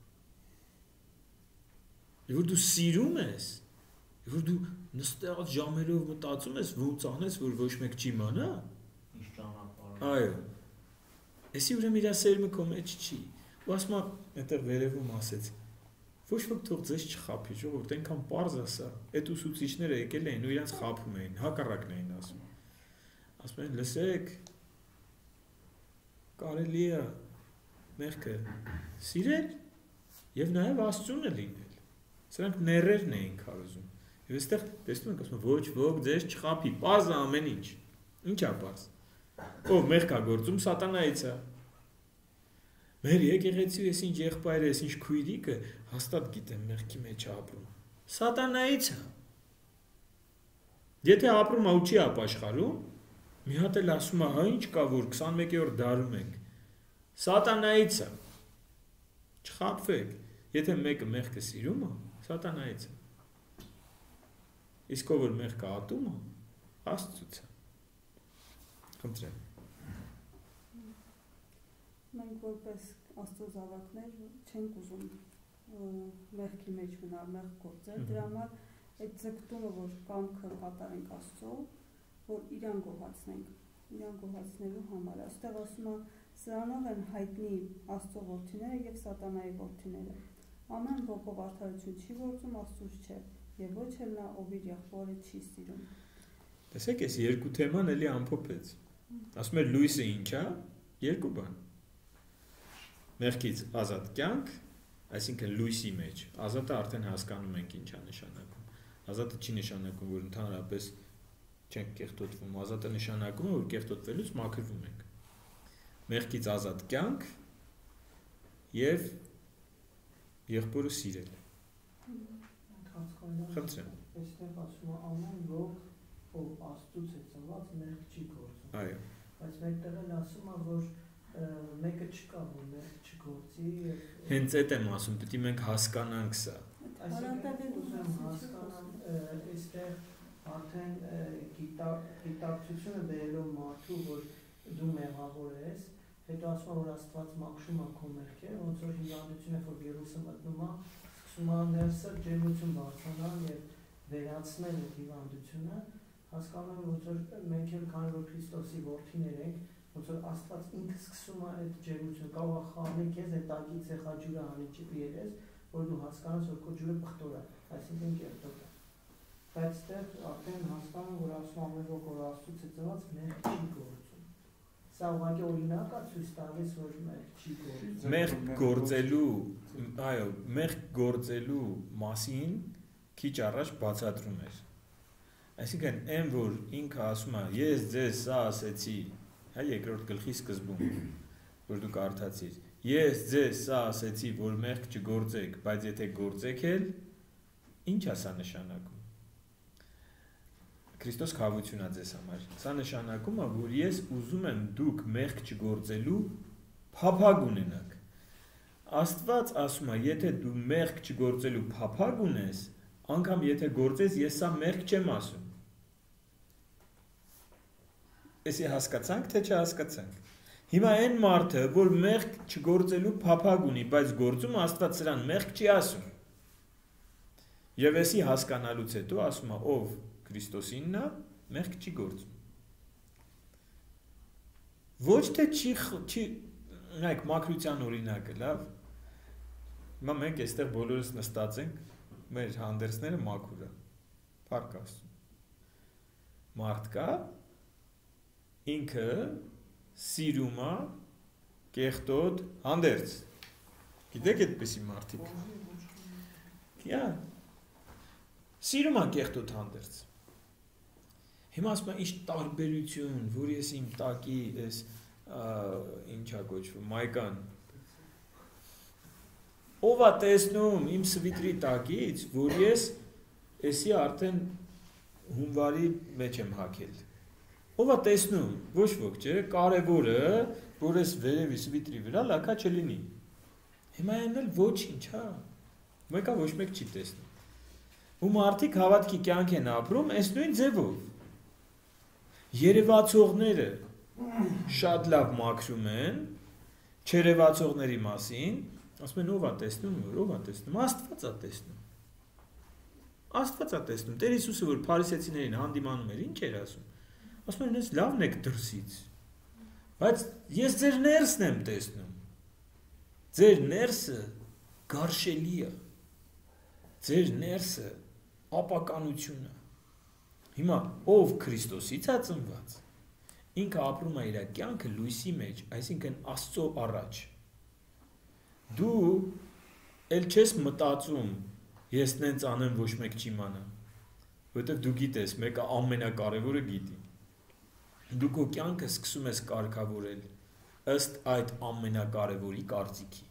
որ դու սիրում ես, որ դու նստած ժամերով մտածում ես, ոնց անես, որ ոչ մեկ չի իմանա։ Այո։ Էսի ուրեմն իր սերմը քո մեջ չի։ Ու ասում եմ, այդտեղ վերևում ասեց, ոչ ոք թող ձեզ չխաբի, ժողովուրդ, այնքան պարզ ասա։ Այդ ուսուցիչները եկել էին ու իրենց խաբում էին, հակառակն էին ասում։ Ասում են, լսեք, կարելի է մեղքը սիրել եւ նաեւ Աստծունը լինել։ Սրանք ներերն էին քարոզում։ Եվ այստեղ տեսնում ենք, ասում ոչ ոք ձեզ չխաբի, պարզ է ամեն ինչ։ Ինչ է պարզ։ Ով մեղք է գործում, սատանայից է։ Մեր եկեղեցու ես ինչ եղբայրը, ես ինչ քույրիկը հաստատ գիտեմ մեղքի մեջ ապրում։ Սատանայից է։ Եթե ապրում է ու չի ապաշխարում, մի հատ էլ ասում է, հա ինչ կա, որ քսանմեկերորդ դարում ենք։ Սատանայից է։ Չխաբվեք։ Եթե մեկը մեղքը սիրում է, սատանայից է։ Իսկ ով որ մեղքը ատում է, Աստծուց է։ Խնդրեմ։ Մենք որպես Աստծո զավակներ չենք ուզում մեղքի մեջ մնալ, մեղք գործել, դրա համար այդ ձգտումը, որ կամքը կատարենք Աստծո, որ իրան գոհացնենք, իրան գոհացնելու համար։ Այստեղ ասում է, սրանով են հայտնի Աստծո որդիները եւ սատանայի որդիները։ Ամեն ոք ով արդարություն չի գործում, Աստծուց չէ, եւ ոչ էլ նա ով իր եղբորը չի սիրում։ Տեսեք, այս երկու թեման էլի ամփոփեց։ Ասում է լույսը ինչ է, երկու բան։ Մեղքից ազատ կյանք, այսինքն լույսի մեջ, ազատը արդեն հասկանում ենք ինչ է նշանակում։ Ազատը չի նշանակում, որ ընդհանրապես չենք կեղտոտվում, ազատը նշանակում է, որ կեղտոտվելուց մաքրվում ենք։ Մեղքից ազատ կյանք եւ եղբորը սիրել։ Խնդրեմ։ Այստեղ ասում է ամեն ոք, ով Աստծուց է ծնված, մեղք չի գործում։ Այո։ Բայց մեկտեղ էլ ասում է, որ մեկը չկա, որ մեղք չգործի եւ Հենց այդ եմ ասում, պետք է մենք հասկանանք սա։ Այսինքն ուզում հասկանամ, այստեղ արդեն գիտակցությունը բերելով մարդու, որ դու մեղավոր ես, հետո ասում որ Աստված մաքրում է քո մեղքերը, ոնց որ հիվանդությունը, որ վիրուսը մտնում է, սկսում է ներսը ջերմություն բարձրանալ եւ վերացնել այդ հիվանդությունը, հասկանում եմ ոնց որ մենք էլ քանի որ Քրիստոսի որդիներ ենք, ոնց որ Աստված ինքը սկսում է այդ ջերմությունը, կարող է խառնել քեզ այդ տակի ցեխաջուրը անի չպիերես, որ դու հասկանաս որ քո ջուրը պղտոր է, այսինքն կերտոտ է։ Բայց այդտեղ արդեն հասկանում որ ասում ամեն ոք որ Աստծուց է ծնված մեղք չի գործում։ Սա ուղղակի օրինակ է ցույց տալիս որ մեղք չի գործում։ Մեղք գործելու, այո, մեղք գործելու մասին քիչ առաջ բացատրում էր։ Այսինքն այն որ ինքը ասում է ես ձեզ սա ասեցի, հա երկրորդ գլխի սկզբում, որ դու կարդացիր։ Ես ձեզ սա ասեցի, որ մեղք չգործեք, բայց եթե գործեք էլ, ինչ է սա նշանակում։ Քրիստոս խաղաղություն է ձեզ համար։ Սա նշանակում է, որ ես ուզում եմ դուք մեղք չգործելու փափագ ունենաք։ Աստված ասում է, եթե դու մեղք չգործելու փափագ ունես, անգամ եթե գործես, ես սա մեղք չեմ ասում։ Էսի հասկացանք, թե չհասկացանք։ Հիմա այն մարդը, որ մեղք չգործելու փափագ ունի, բայց գործում Աստված սրան մեղք չի ասում։ Եվ էսի հասկանալուց հետո ասում է, ով Քրիստոսինն է, մեղք չի գործում։ Ոչ թե չի, չի, նայեք, մաքրության օրինակը, լավ։ Հիմա մենք այստեղ բոլորս նստած ենք, մեր հանդերձները մաքուր է, փառք Աստծուն։ Մարդ կա, ինքը սիրում է կեղտոտ հանդերձ։ Գիտեք այդպիսի մարդիկ։ Կյա։ Սիրում է կեղտոտ հանդերձ։ Հիմա ասում եմ, ինչ տարբերություն, որ ես իմ տակի ես ինչա կոչվում, մայկան։ Ով է տեսնում իմ սվիտրի տակից, որ ես էսի արդեն հունվարի մեջ եմ հագել։ Ով է տեսնում, ոչ ոք չէ, կարևորը, որ ես վերևի սվիտրի վրա լաքա չլինի։ Հիմա այն էլ ոչինչ, հա։ Մեկը ոչ մեկ չի տեսնում։ Ու մարդիկ հավատքի կյանք են ապրում այս նույն ձևով։ Երևացողները շատ լավ մաքրում են, չերևացողների մասին, ասում են ով է տեսնում, ով է տեսնում, Աստված է տեսնում։ Աստված է տեսնում։ Տեր Հիսուսը որ փարիսեցիներին հանդիմանում էր, ինչ էր ասում։ Ասում են, «Ես լավն եք դրսից, բայց ես ձեր ներսն եմ տեսնում»։ Ձեր ներսը գարշելի է։ Ձեր ներսը ապականություն է։ Հիմա ով Քրիստոսից է ծնված, ինքը ապրում է իր կյանքը լույսի մեջ, այսինքն Աստծո առաջ։ Դու էլ չես մտածում, ես նենց անեմ ոչ մեկ չիմանա, որովհետև դու գիտես, մեկը ամենակարևորը գիտի։ Դու քո կյանքը սկսում ես կարգավորել ըստ այդ ամենակարևորի կարծիքի։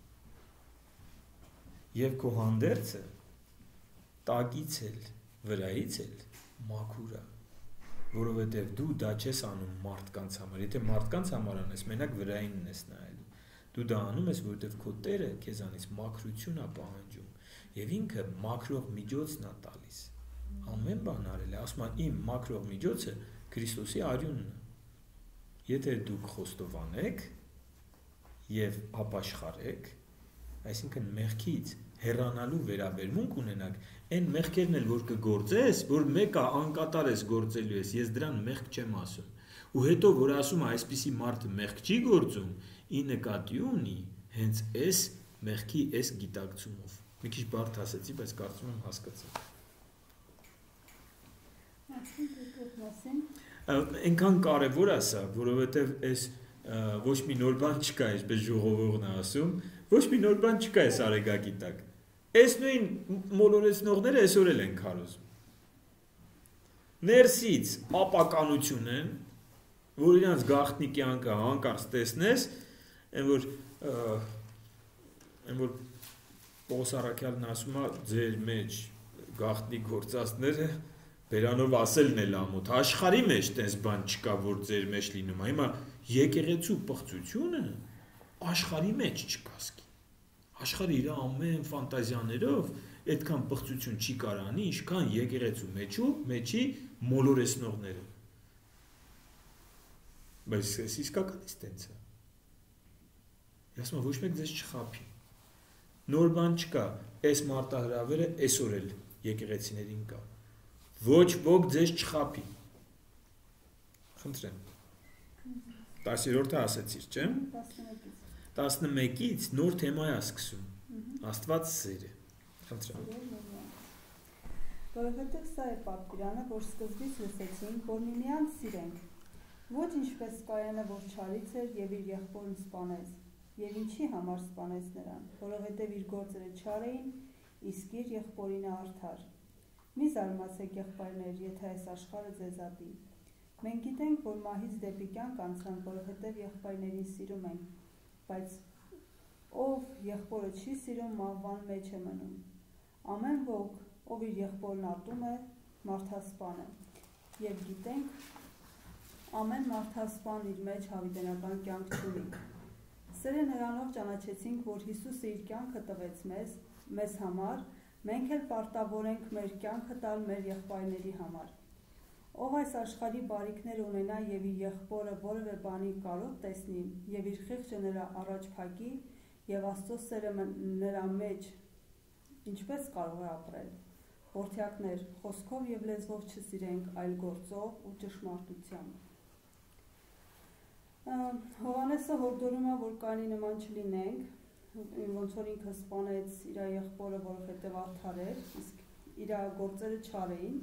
Եվ քո հանդերձը տակից էլ, վրայից էլ մաքուր է, որովհետև դու դա չես անում մարդկանց համար։ Եթե մարդկանց համար անես, մենակ վրայինն ես նայելու։ Դու դա անում ես, որովհետև քո Տերը քեզանից մաքրություն է պահանջում, եւ ինքը մաքրող միջոցն է տալիս։ Ամեն բան արել է, ասում է իմ մաքրող միջոցը Քրիստոսի արյունն է։ Եթե դուք խոստովանեք եւ ապաշխարեք, այսինքն մեղքից հեռանալու վերաբերմունք ունենաք, այն մեղքերն էլ որ կգործես, որ մեկը անկատար ես գործելու ես, ես դրան մեղք չեմ ասում։ Ու հետո որ ասում է այսպիսի մարդը մեղք չի գործում, ի նկատի ունի հենց այս մեղքի այս գիտակցումով։ Մի քիչ բարդ ասեցի, բայց կարծում եմ հասկացաք։ Այնքան կարևոր է սա, որովհետև այս ոչ մի նոր բան չկա, այսպես ժողովողն է ասում, ոչ մի նոր բան չկա այս արեգակի տակ։ Այս նույն մոլորեցնողները այսօր էլ են քարոզում։ Ներսից ապականություն են, որ իրանց գաղտնի կյանքը հանկարծ տեսնես, այն որ այն որ Պողոս առաքյալն ասում է ձեր մեջ գաղտնի գործածները բերանով ասելն էլ ամոթ, աշխարհի մեջ տես բան չկա, որ ձեր մեջ լինում է։ Հիմա եկեղեցու պղծությունը աշխարհի մեջ չկասկի։ Աշխարհը իր ամեն ֆանտազիաներով այդքան պղծություն չի կարանի, ինչքան եկեղեցու մեջու մեջի մոլորեցնողները։ Բայց այս իսկականից տենց է։ Ես ասում եմ ոչ մեկ ձեզ չխաբի։ Նոր բան չկա, այս մարտահրավերը այսօր էլ եկեղեցիներին կա։ Ոչ ոք ձեզ չխաբի։ Խնդրեմ։ տասներորդը ասեցիր, չէ՞։ տասնմեկից նոր թեմա է սկսում։ Աստված սեր է։ Խնդրեմ։ Որովհետև սա է պատվիրանը, որ սկզբից լսեցինք, որ միմյանց սիրենք։ Ոչ ինչպես Կայանը, որ չարից էր եւ իր եղբորն սպանեց։ Եվ ինչի համար սպանեց նրան, որովհետև իր գործերը չար էին, իսկ իր եղբորինը արդար։ Մի զարմացեք եղբայրներ, եթե այս աշխարհը ձեզ ատի։ Մենք գիտենք, որ մահից դեպի կյանք անցանք, որովհետև եղբայրներին սիրում ենք, բայց ով եղբորը չի սիրում, մահվան մեջ է մնում։ Ամեն ոք, ով իր եղբորն ատում է, մարդասպան է։ Եվ գիտենք, ամեն մարդասպան իր մեջ հավիտենական կյանք չունի։ Սերը նրանով ճանաչեցինք, որ Հիսուսը իր կյանքը տվեց մեզ, մեզ համար, մենք էլ պարտավոր ենք մեր կյանքը տալ մեր եղբայրների համար։ Ով այս աշխարհի բարիքներ ունենա եւ իր եղբորը որևէ բանի կարոտ տեսնի եւ իր խիղճը նրա առաջ փակի եւ Աստծո սերը նրա մեջ ինչպես կարող է ապրել։ Որդյակներ, խոսքով եւ լեզվով չսիրենք, այլ գործով ու ճշմարտությամբ։ Հովհաննեսը հորդորում է, որ Կայանի նման չլինենք, ոնց որ ինքը սպանեց իր եղբորը, որովհետև արդար էր, իսկ իր գործերը չար էին։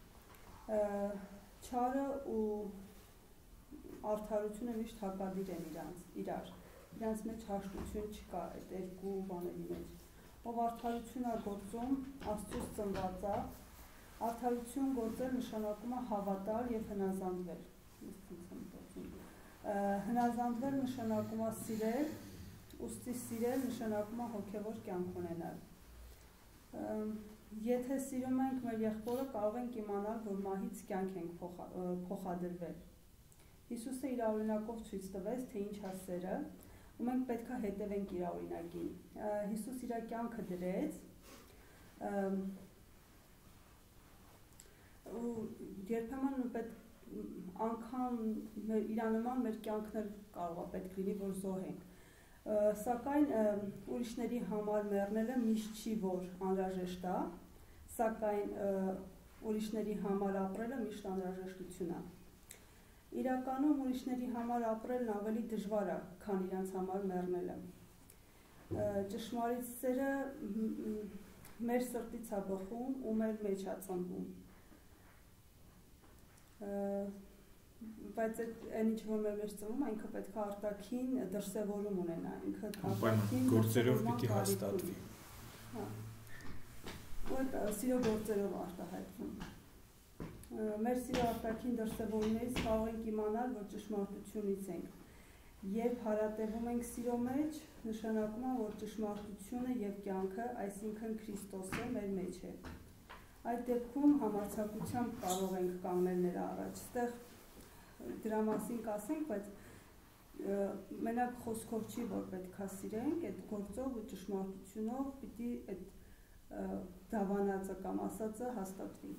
Չարը ու արդարությունը միշտ հակադիր են իրանց, իրար։ Իրանց մեջ հաշտություն չկա այդ երկու բաների մեջ։ Ով արդարություն է գործում, Աստծուց ծնված է, արդարություն գործել նշանակում է հավատալ եւ հնազանդվել։ Հնազանդվել նշանակում է սիրել, ուստի սիրել նշանակում է հոգևոր կյանք ունենալ։ Եթե սիրում ենք մեր եղբորը, կարող ենք իմանալ, որ մահից կյանք ենք փոխադրվել։ Հիսուսը իր օրինակով ցույց տվեց, թե ինչ է սերը, ու մենք պետք է հետևենք իր օրինակին։ Հիսուս իր կյանքը դրեց ու երբեմն պետք անգամ իր նման մեր կյանքն կարող է պետք լինի, որ զոհենք։ Սակայն ուրիշների համար մեռնելը միշտ չի, որ անհրաժեշտ է, սակայն ուրիշների համար ապրելը միշտ անհրաժեշտություն է։ Իրականում ուրիշների համար ապրելն ավելի դժվար է, քան իրենց համար մեռնելը։ Ճշմարիտ սերը մեր սրտից է բխում ու մեր մեջ է ծնվում։ Բայց այն ինչ որ մեր մեջ ծնվում է, ինքը պետք է արտաքին դրսևորում ունենա, ինքը արտաքին գործերով պիտի հաստատվի։ Հա։ Որ սիրո գործերով արտահայտվում։ Մեր սիրո արտաքին դրսևորումներից կարող ենք իմանալ, որ ճշմարտությունից ենք։ Երբ հարատևում ենք սիրո մեջ, նշանակում է, որ ճշմարտությունը եւ կյանքը, այսինքն Քրիստոսը մեր մեջ է։ Այդ դեպքում համարձակությամբ կարող ենք կանգնել նրա առաջ։ Այստեղ դրա մասին կասենք, բայց մենակ խոսքով չի, որ պետք է սիրենք, այդ գործով ու ճշմարտությունով պիտի այդ դավանածը կամ ասածը հաստատվի։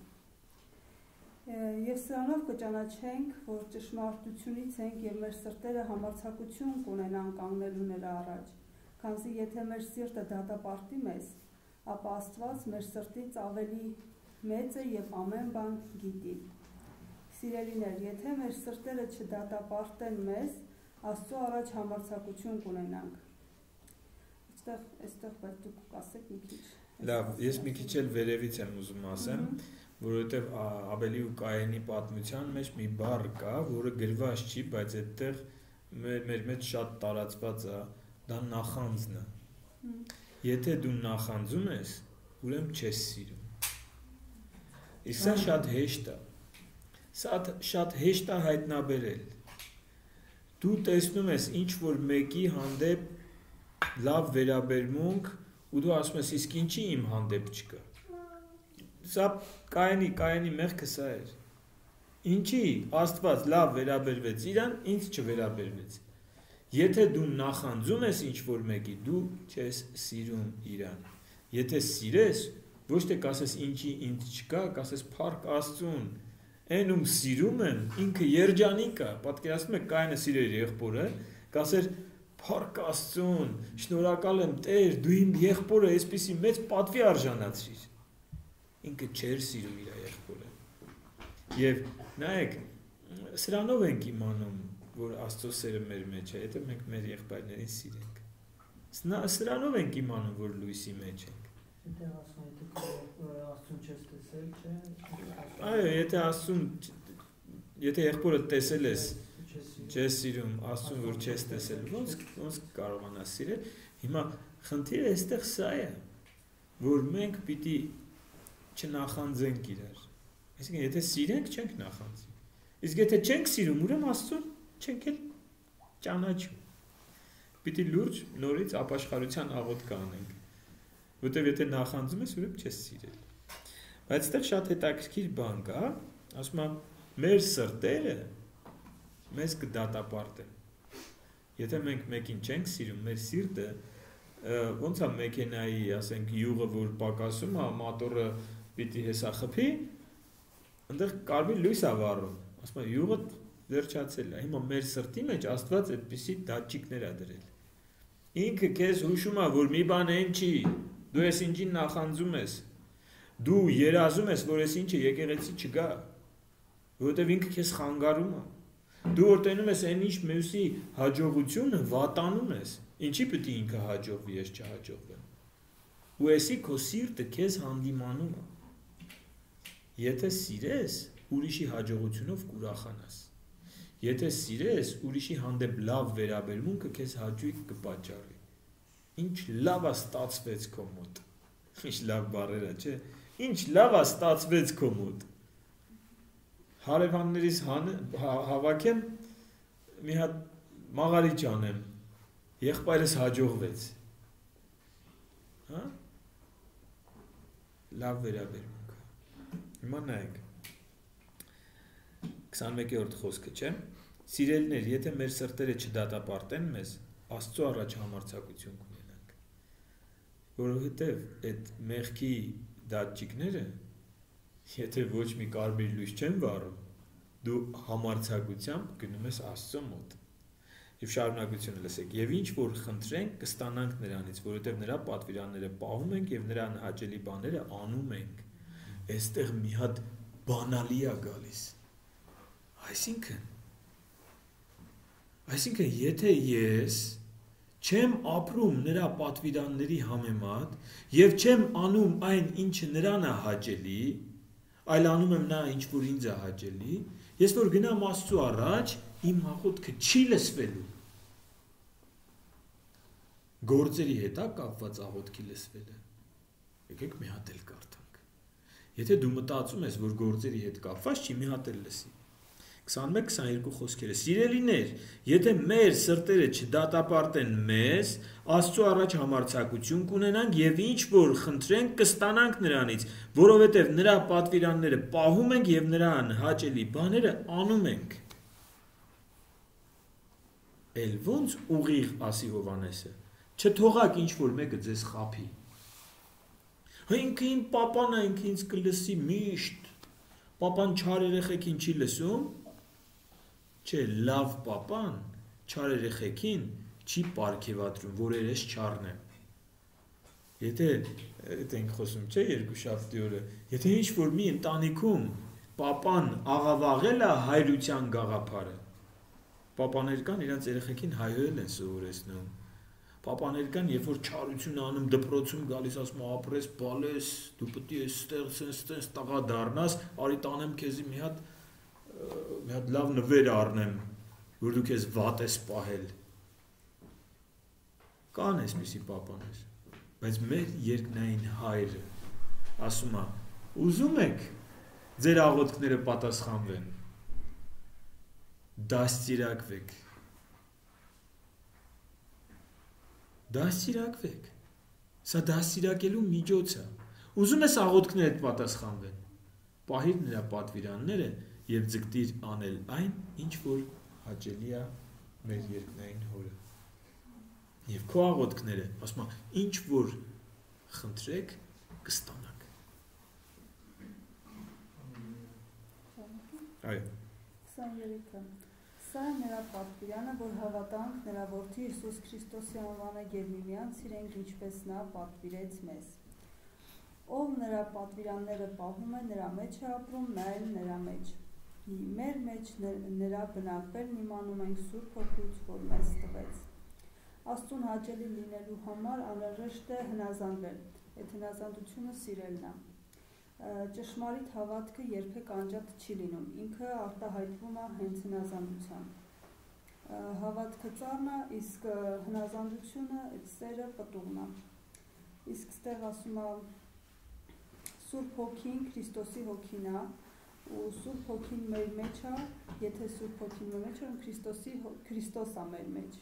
Եվ սրանով կճանաչենք, որ ճշմարտությունից ենք եւ մեր սրտերը համարձակություն կունենան կանգնելու նրա առաջ, քանզի եթե մեր սիրտը դատապարտի մեզ, ապա Աստված մեր սրտից ավելի մեծ է եւ ամեն բան գիտի։ Սիրելիներ, եթե մեր սրտերը չդատապարտեն մեզ, Աստծո առաջ համարձակություն կունենանք։ Այստեղ, այստեղ բայց դուք կասեք մի քիչ։ Լավ, ես մի քիչ էլ վերևից եմ ուզում ասեմ, որովհետև Աբելի ու Կայենի պատմության մեջ մի բառ կա, որը գրված չի, բայց այդտեղ մեր մեջ շատ տարածված է, դա նախանձն է։ Եթե դու նախանձում ես, ուրեմն չես սիրում։ Իսկ սա շատ հեշտ է։ Սա շատ հեշտ է հայտնաբերել։ Դու տեսնում ես ինչ որ մեկի հանդեպ լավ վերաբերմունք ու դու ասում ես իսկ ինչի իմ հանդեպ չկա։ Սա Կայենի, Կայենի մեղքը սա էր։ Ինչի Աստված լավ վերաբերվեց իրան, ինձ չվերաբերվեց։ Եթե դու նախանձում ես ինչ որ մեկի, դու չես սիրում իրան։ Եթե սիրես, ոչ թե կասես ինչի ինձ չկա, կասես փառք Աստծուն։ Այն ում սիրում եմ, ինքը երջանիկ է։ Պատկերացնում եք Կայենը սիրեր եղբորը, կասեր փառք Աստծուն, շնորհակալ եմ Տեր, դու իմ եղբորը այսպիսի մեծ պատվի արժանացրիր։ Ինքը չէր սիրում իր եղբորը։ Եվ նայեք, սրանով ենք իմանում, որ Աստծո սերը մեր մեջ է, եթե մենք մեր եղբայրներին սիրենք։ Սրանով ենք իմանում, որ լույսի մեջ ենք։ Եթե ասում եք Աստծուն չես տեսել, չէ՞։ Այո, եթե Աստծուն, եթե եղբորը տեսել ես, չես սիրում, Աստծուն որ չես տեսել, ոնց ոնց կարողանաս սիրել։ Հիմա խնդիրը այստեղ սա է, որ մենք պիտի չնախանձենք իրար։ Այսինքն եթե սիրենք, չենք նախանձի։ Իսկ եթե չենք սիրում, ուրեմն Աստծուն չենք էլ ճանաչում։ Պիտի լուրջ նորից ապաշխարության աղոթք անենք։ Որտեւ եթե նախանձում ես, ուրեմն չես սիրել։ Բայց այդտեղ շատ հետաքրքիր բան կա, ասում եմ, մեր սրտերը մեզ կդատապարտեն։ Եթե մենք մեկին չենք սիրում, մեր սիրտը ոնց է մեքենայի, ասենք, յուղը, որ պակասում է, մոտորը պիտի հեսա խփի, այնտեղ կարմիր լույս է վառում։ Ասում եմ, յուղը վերջացել է։ Հիմա մեր սրտի մեջ Աստված այդպիսի դատչիկներ է դրել։ Ինքը քեզ հուշում է, որ մի բան այն չի, դու ես ինչին նախանձում ես։ Դու երազում ես, որ այս ինչը եկեղեցի չգա, որովհետև ինքը քեզ խանգարում է։ Դու որ տենում ես այն ինչ մյուսի հաջողությունը, վատանում ես։ Ինչի պետք է ինքը հաջողվի, ես չհաջողվեմ։ Ու էսի քո սիրտը քեզ հանդիմանում է։ Եթե սիրես, ուրիշի հաջողությունով կուրախանաս։ Եթե սիրես, ուրիշի հանդեպ լավ վերաբերմունքը քեզ հաճույք կպատճառի։ Ինչ լավ է ստացվեց քո մոտ։ Ինչ լավ բառեր է, չէ՞։ Ինչ լավ է ստացվեց քո մոտ։ Հարևաններիս հավաքեմ, մի հատ մաղարիչ անեմ, եղբայրս հաջողվեց։ Հա? Լավ վերաբերմունք։ Հիմա նայեք։ քսանմեկերորդ խոսքը, չէ՞։ Սիրելիներ, եթե մեր սրտերը չդատապարտեն մեզ, Աստծո առաջ համարձակություն կունենանք։ Որովհետև այդ մեղքի դատճիկները, եթե ոչ մի կարմիր լույս չեն վառում, դու համարձակությամբ գնում ես Աստծո մոտ։ Եվ շարունակությունը լսեք, եւ ինչ որ խնդրենք, կստանանք նրանից, որովհետեւ նրա պատվիրանները պահում ենք եւ նրա անհաճելի բաները անում ենք։ Այստեղ մի հատ բանալի է գալիս։ Այսինքն Այսինքն եթե ես չեմ ապրում նրա պատվիրանների համեմատ եւ չեմ անում այն, ինչը նրան է հաճելի, այլ անում եմ նա ինչ որ ինձ է հաճելի, ես որ գնամ Աստծո առաջ, իմ աղոթքը չի լսվելու։ Գործերի հետ է կապված աղոթքի լսվելը։ Եկեք մի հատ էլ կարդանք։ Եթե դու մտածում ես, որ գործերի հետ կապված չի, մի հատ էլ լսի։ քսաներեք քսաներկու խոսքերը. Սիրելիներ, եթե մեր սրտերը չդատապարտեն մեզ, Աստծո առաջ համարձակություն կունենանք եւ ինչ որ խնդրենք կստանանք նրանից, որովհետեւ նրա պատվիրանները պահում ենք եւ նրան հաճելի բաները անում ենք։ Էլ ոնց ուղիղ ասի Հովանեսը, չթողակ ինչ որ մեկը ձեզ խափի։ Ինքը իմ պապան է, ինքը ինձ կլսի միշտ։ Պապան չար երեխեքին չի լսում։ Չէ, լավ պապան չար երեխեքին չի պարգևատրում, որ երես չարն է։ Եթե այդ ենք խոսում, չէ, երկուշաբթի օրը, եթե ինչ որ մի ընտանիքում պապան աղավաղել է հայրության գաղափարը, պապաներ կան իրանց երեխեքին հայհոյել են սովորեցնում։ Պապաներ կան, երբ որ չարություն անում դպրոցում գալիս ասում ապրես, բալես, դու պետք է այստեղ սենց տղա դառնաս, արի տանեմ քեզի մի հատ մի հատ լավ նվեր առնեմ, որ դու քեզ վատ ես պահել։ Կան այսպիսի պապաներ, բայց մեր երկնային հայրը ասում է, ուզում եք ձեր աղոթքները պատասխանվեն, դաստիարակվեք, դաստիարակվեք, սա դաստիարակելու միջոց է, ուզում ես աղոթքներդ պատասխանվեն, պահիր նրա պատվիրանները և ձգտիր անել այն, ինչ որ հաճելի է մեր երկնային հորը։ Եվ քո աղոթքները, ասում եմ, ինչ որ խնդրեք, կստանաք։ Այո։ քսաներեքը Սա է նրա պատվիրանը, որ հավատանք նրա որդի Հիսուս Քրիստոսի անվանը և միմյանց սիրենք, ինչպես նա պատվիրեց մեզ։ Ով նրա պատվիրանները պահում է, նրա մեջ է ապրում, նա էլ նրա մեջ։ Մեր մեջ նրա բնակվելն իմանում ենք Սուրբ Հոգուց, որ մեզ տվեց։ Աստծուն հաճելի լինելու համար անհրաժեշտ է հնազանդվել, այդ հնազանդությունը սիրելն է։ Ճշմարիտ հավատքը երբեք անջատ չի լինում, ինքը արտահայտվում է հենց հնազանդությամբ։ Հավատքը ծառն է, իսկ հնազանդությունը, այդ սերը պտուղն է։ Իսկ ստեղ ասում է Սուրբ Հոգին Քրիստոսի հոգին է, ու Սուրբ Հոգին մեր մեջ է, եթե Սուրբ Հոգին մեր մեջ է, Քրիստոսի Քրիստոս է մեր մեջ։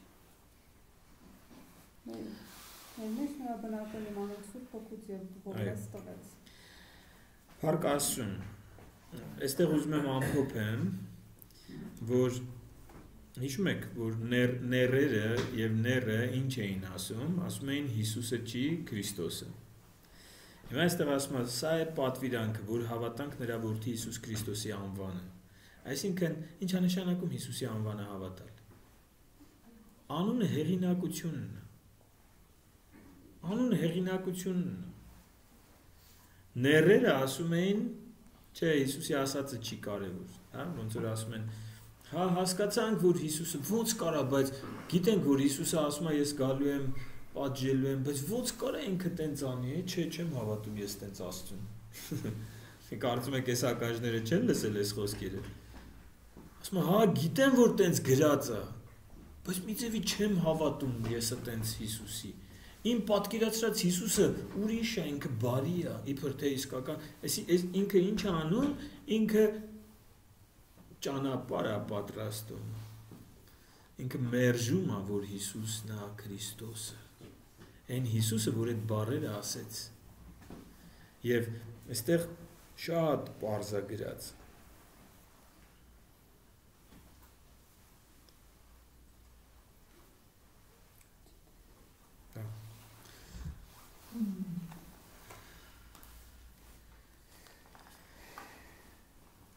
Մեր մեջ նրա բնակվել իմանանք Սուրբ Հոգուց և որ մեզ տվեց։ Փառք Աստծուն, այստեղ ուզում եմ ամփոփեմ, որ հիշում եք, որ ները և ները ինչ էին ասում, ասում էին Հիսուսը չի Քրիստոսը։ Հիմա այստեղ ասում է, սա է պատվիրանքը, որ հավատանք նրա որդի Հիսուս Քրիստոսի անվանը։ Այսինքն, ինչ է նշանակում Հիսուսի անվանը հավատալ։ Անունը հեղինակությունն է։ Անունը հեղինակությունն է։ Ներերը ասում էին, չէ, Հիսուսի ասածը չի կարևոր, հա, ոնց որ ասում են, հա, հասկացանք, որ Հիսուսը ոնց կարա, բայց գիտենք, որ Հիսուսը ասում է, ես գալու եմ, պատժելու եմ, բայց ոնց կարա ինքը տենց անի, չէ, չեմ հավատում ես տենց Աստծուն։ Կարծում եք, այս ակաժները չեն լսել այս խոսքերը։ Ասում է, հա, գիտեմ, որ տենց գրած է, բայց մի ձևի չեմ հավատում եսը տենց Հիսուսի։ Իմ պատկերացրած Հիսուսը ուրիշ է, ինքը բարի է, իբր թե իսկական, ինքը ինչ է անում, ինքը ճանապարհ է պատրաստում, ինքը մերժում է, որ Հիսուսն է Քրիստոսը, այն Հիսուսը, որ այդ բառերը ասեց, և այստեղ շատ պարզ է գրած։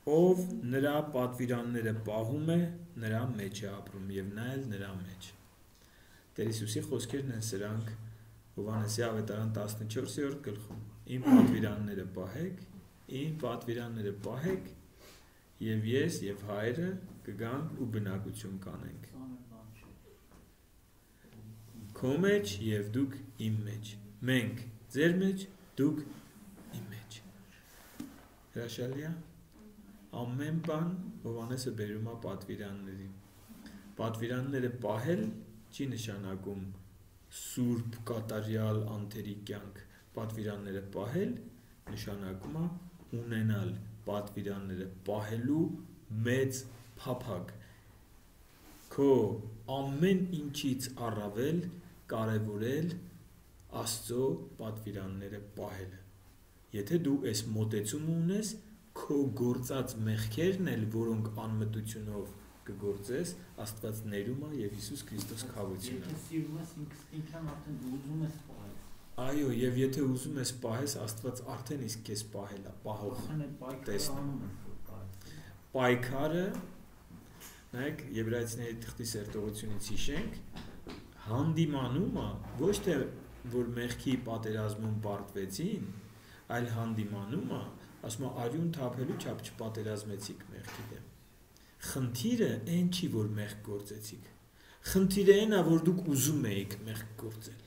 ով նրա պատվիրանները պահում է, նրա մեջ է ապրում եւ նա էլ նրա մեջ։ Տեր Հիսուսի խոսքերն են սրանք Հովհաննեսի ավետարան տասնչորսերորդ գլխում։ Իմ պատվիրանները պահեք, իմ պատվիրանները պահեք, եւ ես եւ Հայրը կգանք ու բնակություն կանենք։ Քո մեջ եւ դուք իմ մեջ։ Մենք ձեր մեջ, դուք իմ մեջ։ Հրաշալի է։ Ամեն բան Հովհաննեսը բերում է պատվիրանների։ Պատվիրանները պահել չի նշանակում սուրբ կատարյալ անթերի կյանք։ Պատվիրանները պահել նշանակում է ունենալ պատվիրանները պահելու մեծ փափագ։ Քո ամեն ինչից առավել կարևորել Աստծո պատվիրանները պահելը։ Եթե դու այս մոտեցումը ունես, քո գործած մեղքերն էլ, որոնք անմտությունով կգործես, Աստված ներում է եւ Հիսուս Քրիստոս քավություն է։ Եթե սիրում ես ինքնին արդեն ուզում ես պահել։ Այո, եւ եթե ուզում ես պահես, Աստված արդեն իսկ քեզ պահել է, պահող։ Տեսնում։ Պայքարը, նայեք, Եբրայեցիների թղթի սերտողությունից հիշենք, հանդիմանումը ոչ թե որ մեղքի պատերազմում պարտվեցին, այլ հանդիմանումը, ասում է արյուն թափելու չափ չպատերազմեցիք մեղքի դեմ։ Խնդիրը այն չի, որ մեղք գործեցիք։ Խնդիրը այն է, որ դուք ուզում էիք մեղք գործել։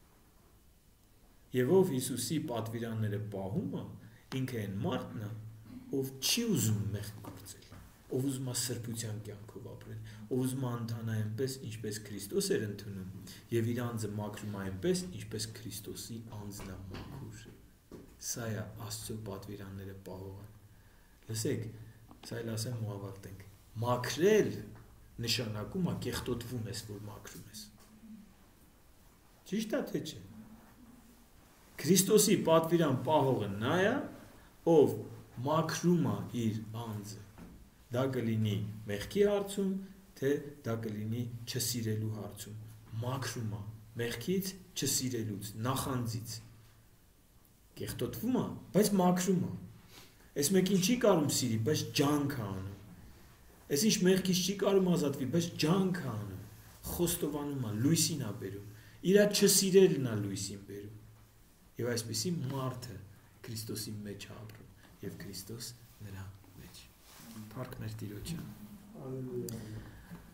Եվ ով Հիսուսի պատվիրանները պահում է, ինքը այն մարդն է, ով չի ուզում մեղք գործել, ով ուզում է սրբության կյանքով ապրել, ով ուզում է ընթանալ այնպես, ինչպես Քրիստոս էր ընդունում, եւ իր անձը մաքրում է այնպես, ինչպես Քրիստոսի անձն է մաքուր։ Սա է Աստծո պատվիրանները պահողը։ Լսեք, սա էլ ասեմ ու ավարտենք։ Մաքրել նշանակում է կեղտոտվում ես, որ մաքրում ես։ Ճիշտ է թե չէ։ Քրիստոսի պատվիրան պահողը նա է, ով մաքրում է իր անձը։ Դա կլինի մեղքի հարցում, թե դա կլինի չսիրելու հարցում։ Մաքրում է մեղքից, չսիրելուց, նախանձից։ Կեղտոտվում է, բայց մաքրում է։ Այս մեկին չի կարում սիրի, բայց ջանք է անում։ Այս ինչ մեղքից չի կարում ազատվի, բայց ջանք է անում։ Խոստովանում է, լույսին է բերում։ Իրա չսիրելն է լույսին բերում։ Եվ այսպիսի մարդը Քրիստոսի մեջ է ապրում, եւ Քրիստոս նրա մեջ։ Փառք մեր Տիրոջը։ Հալելույա։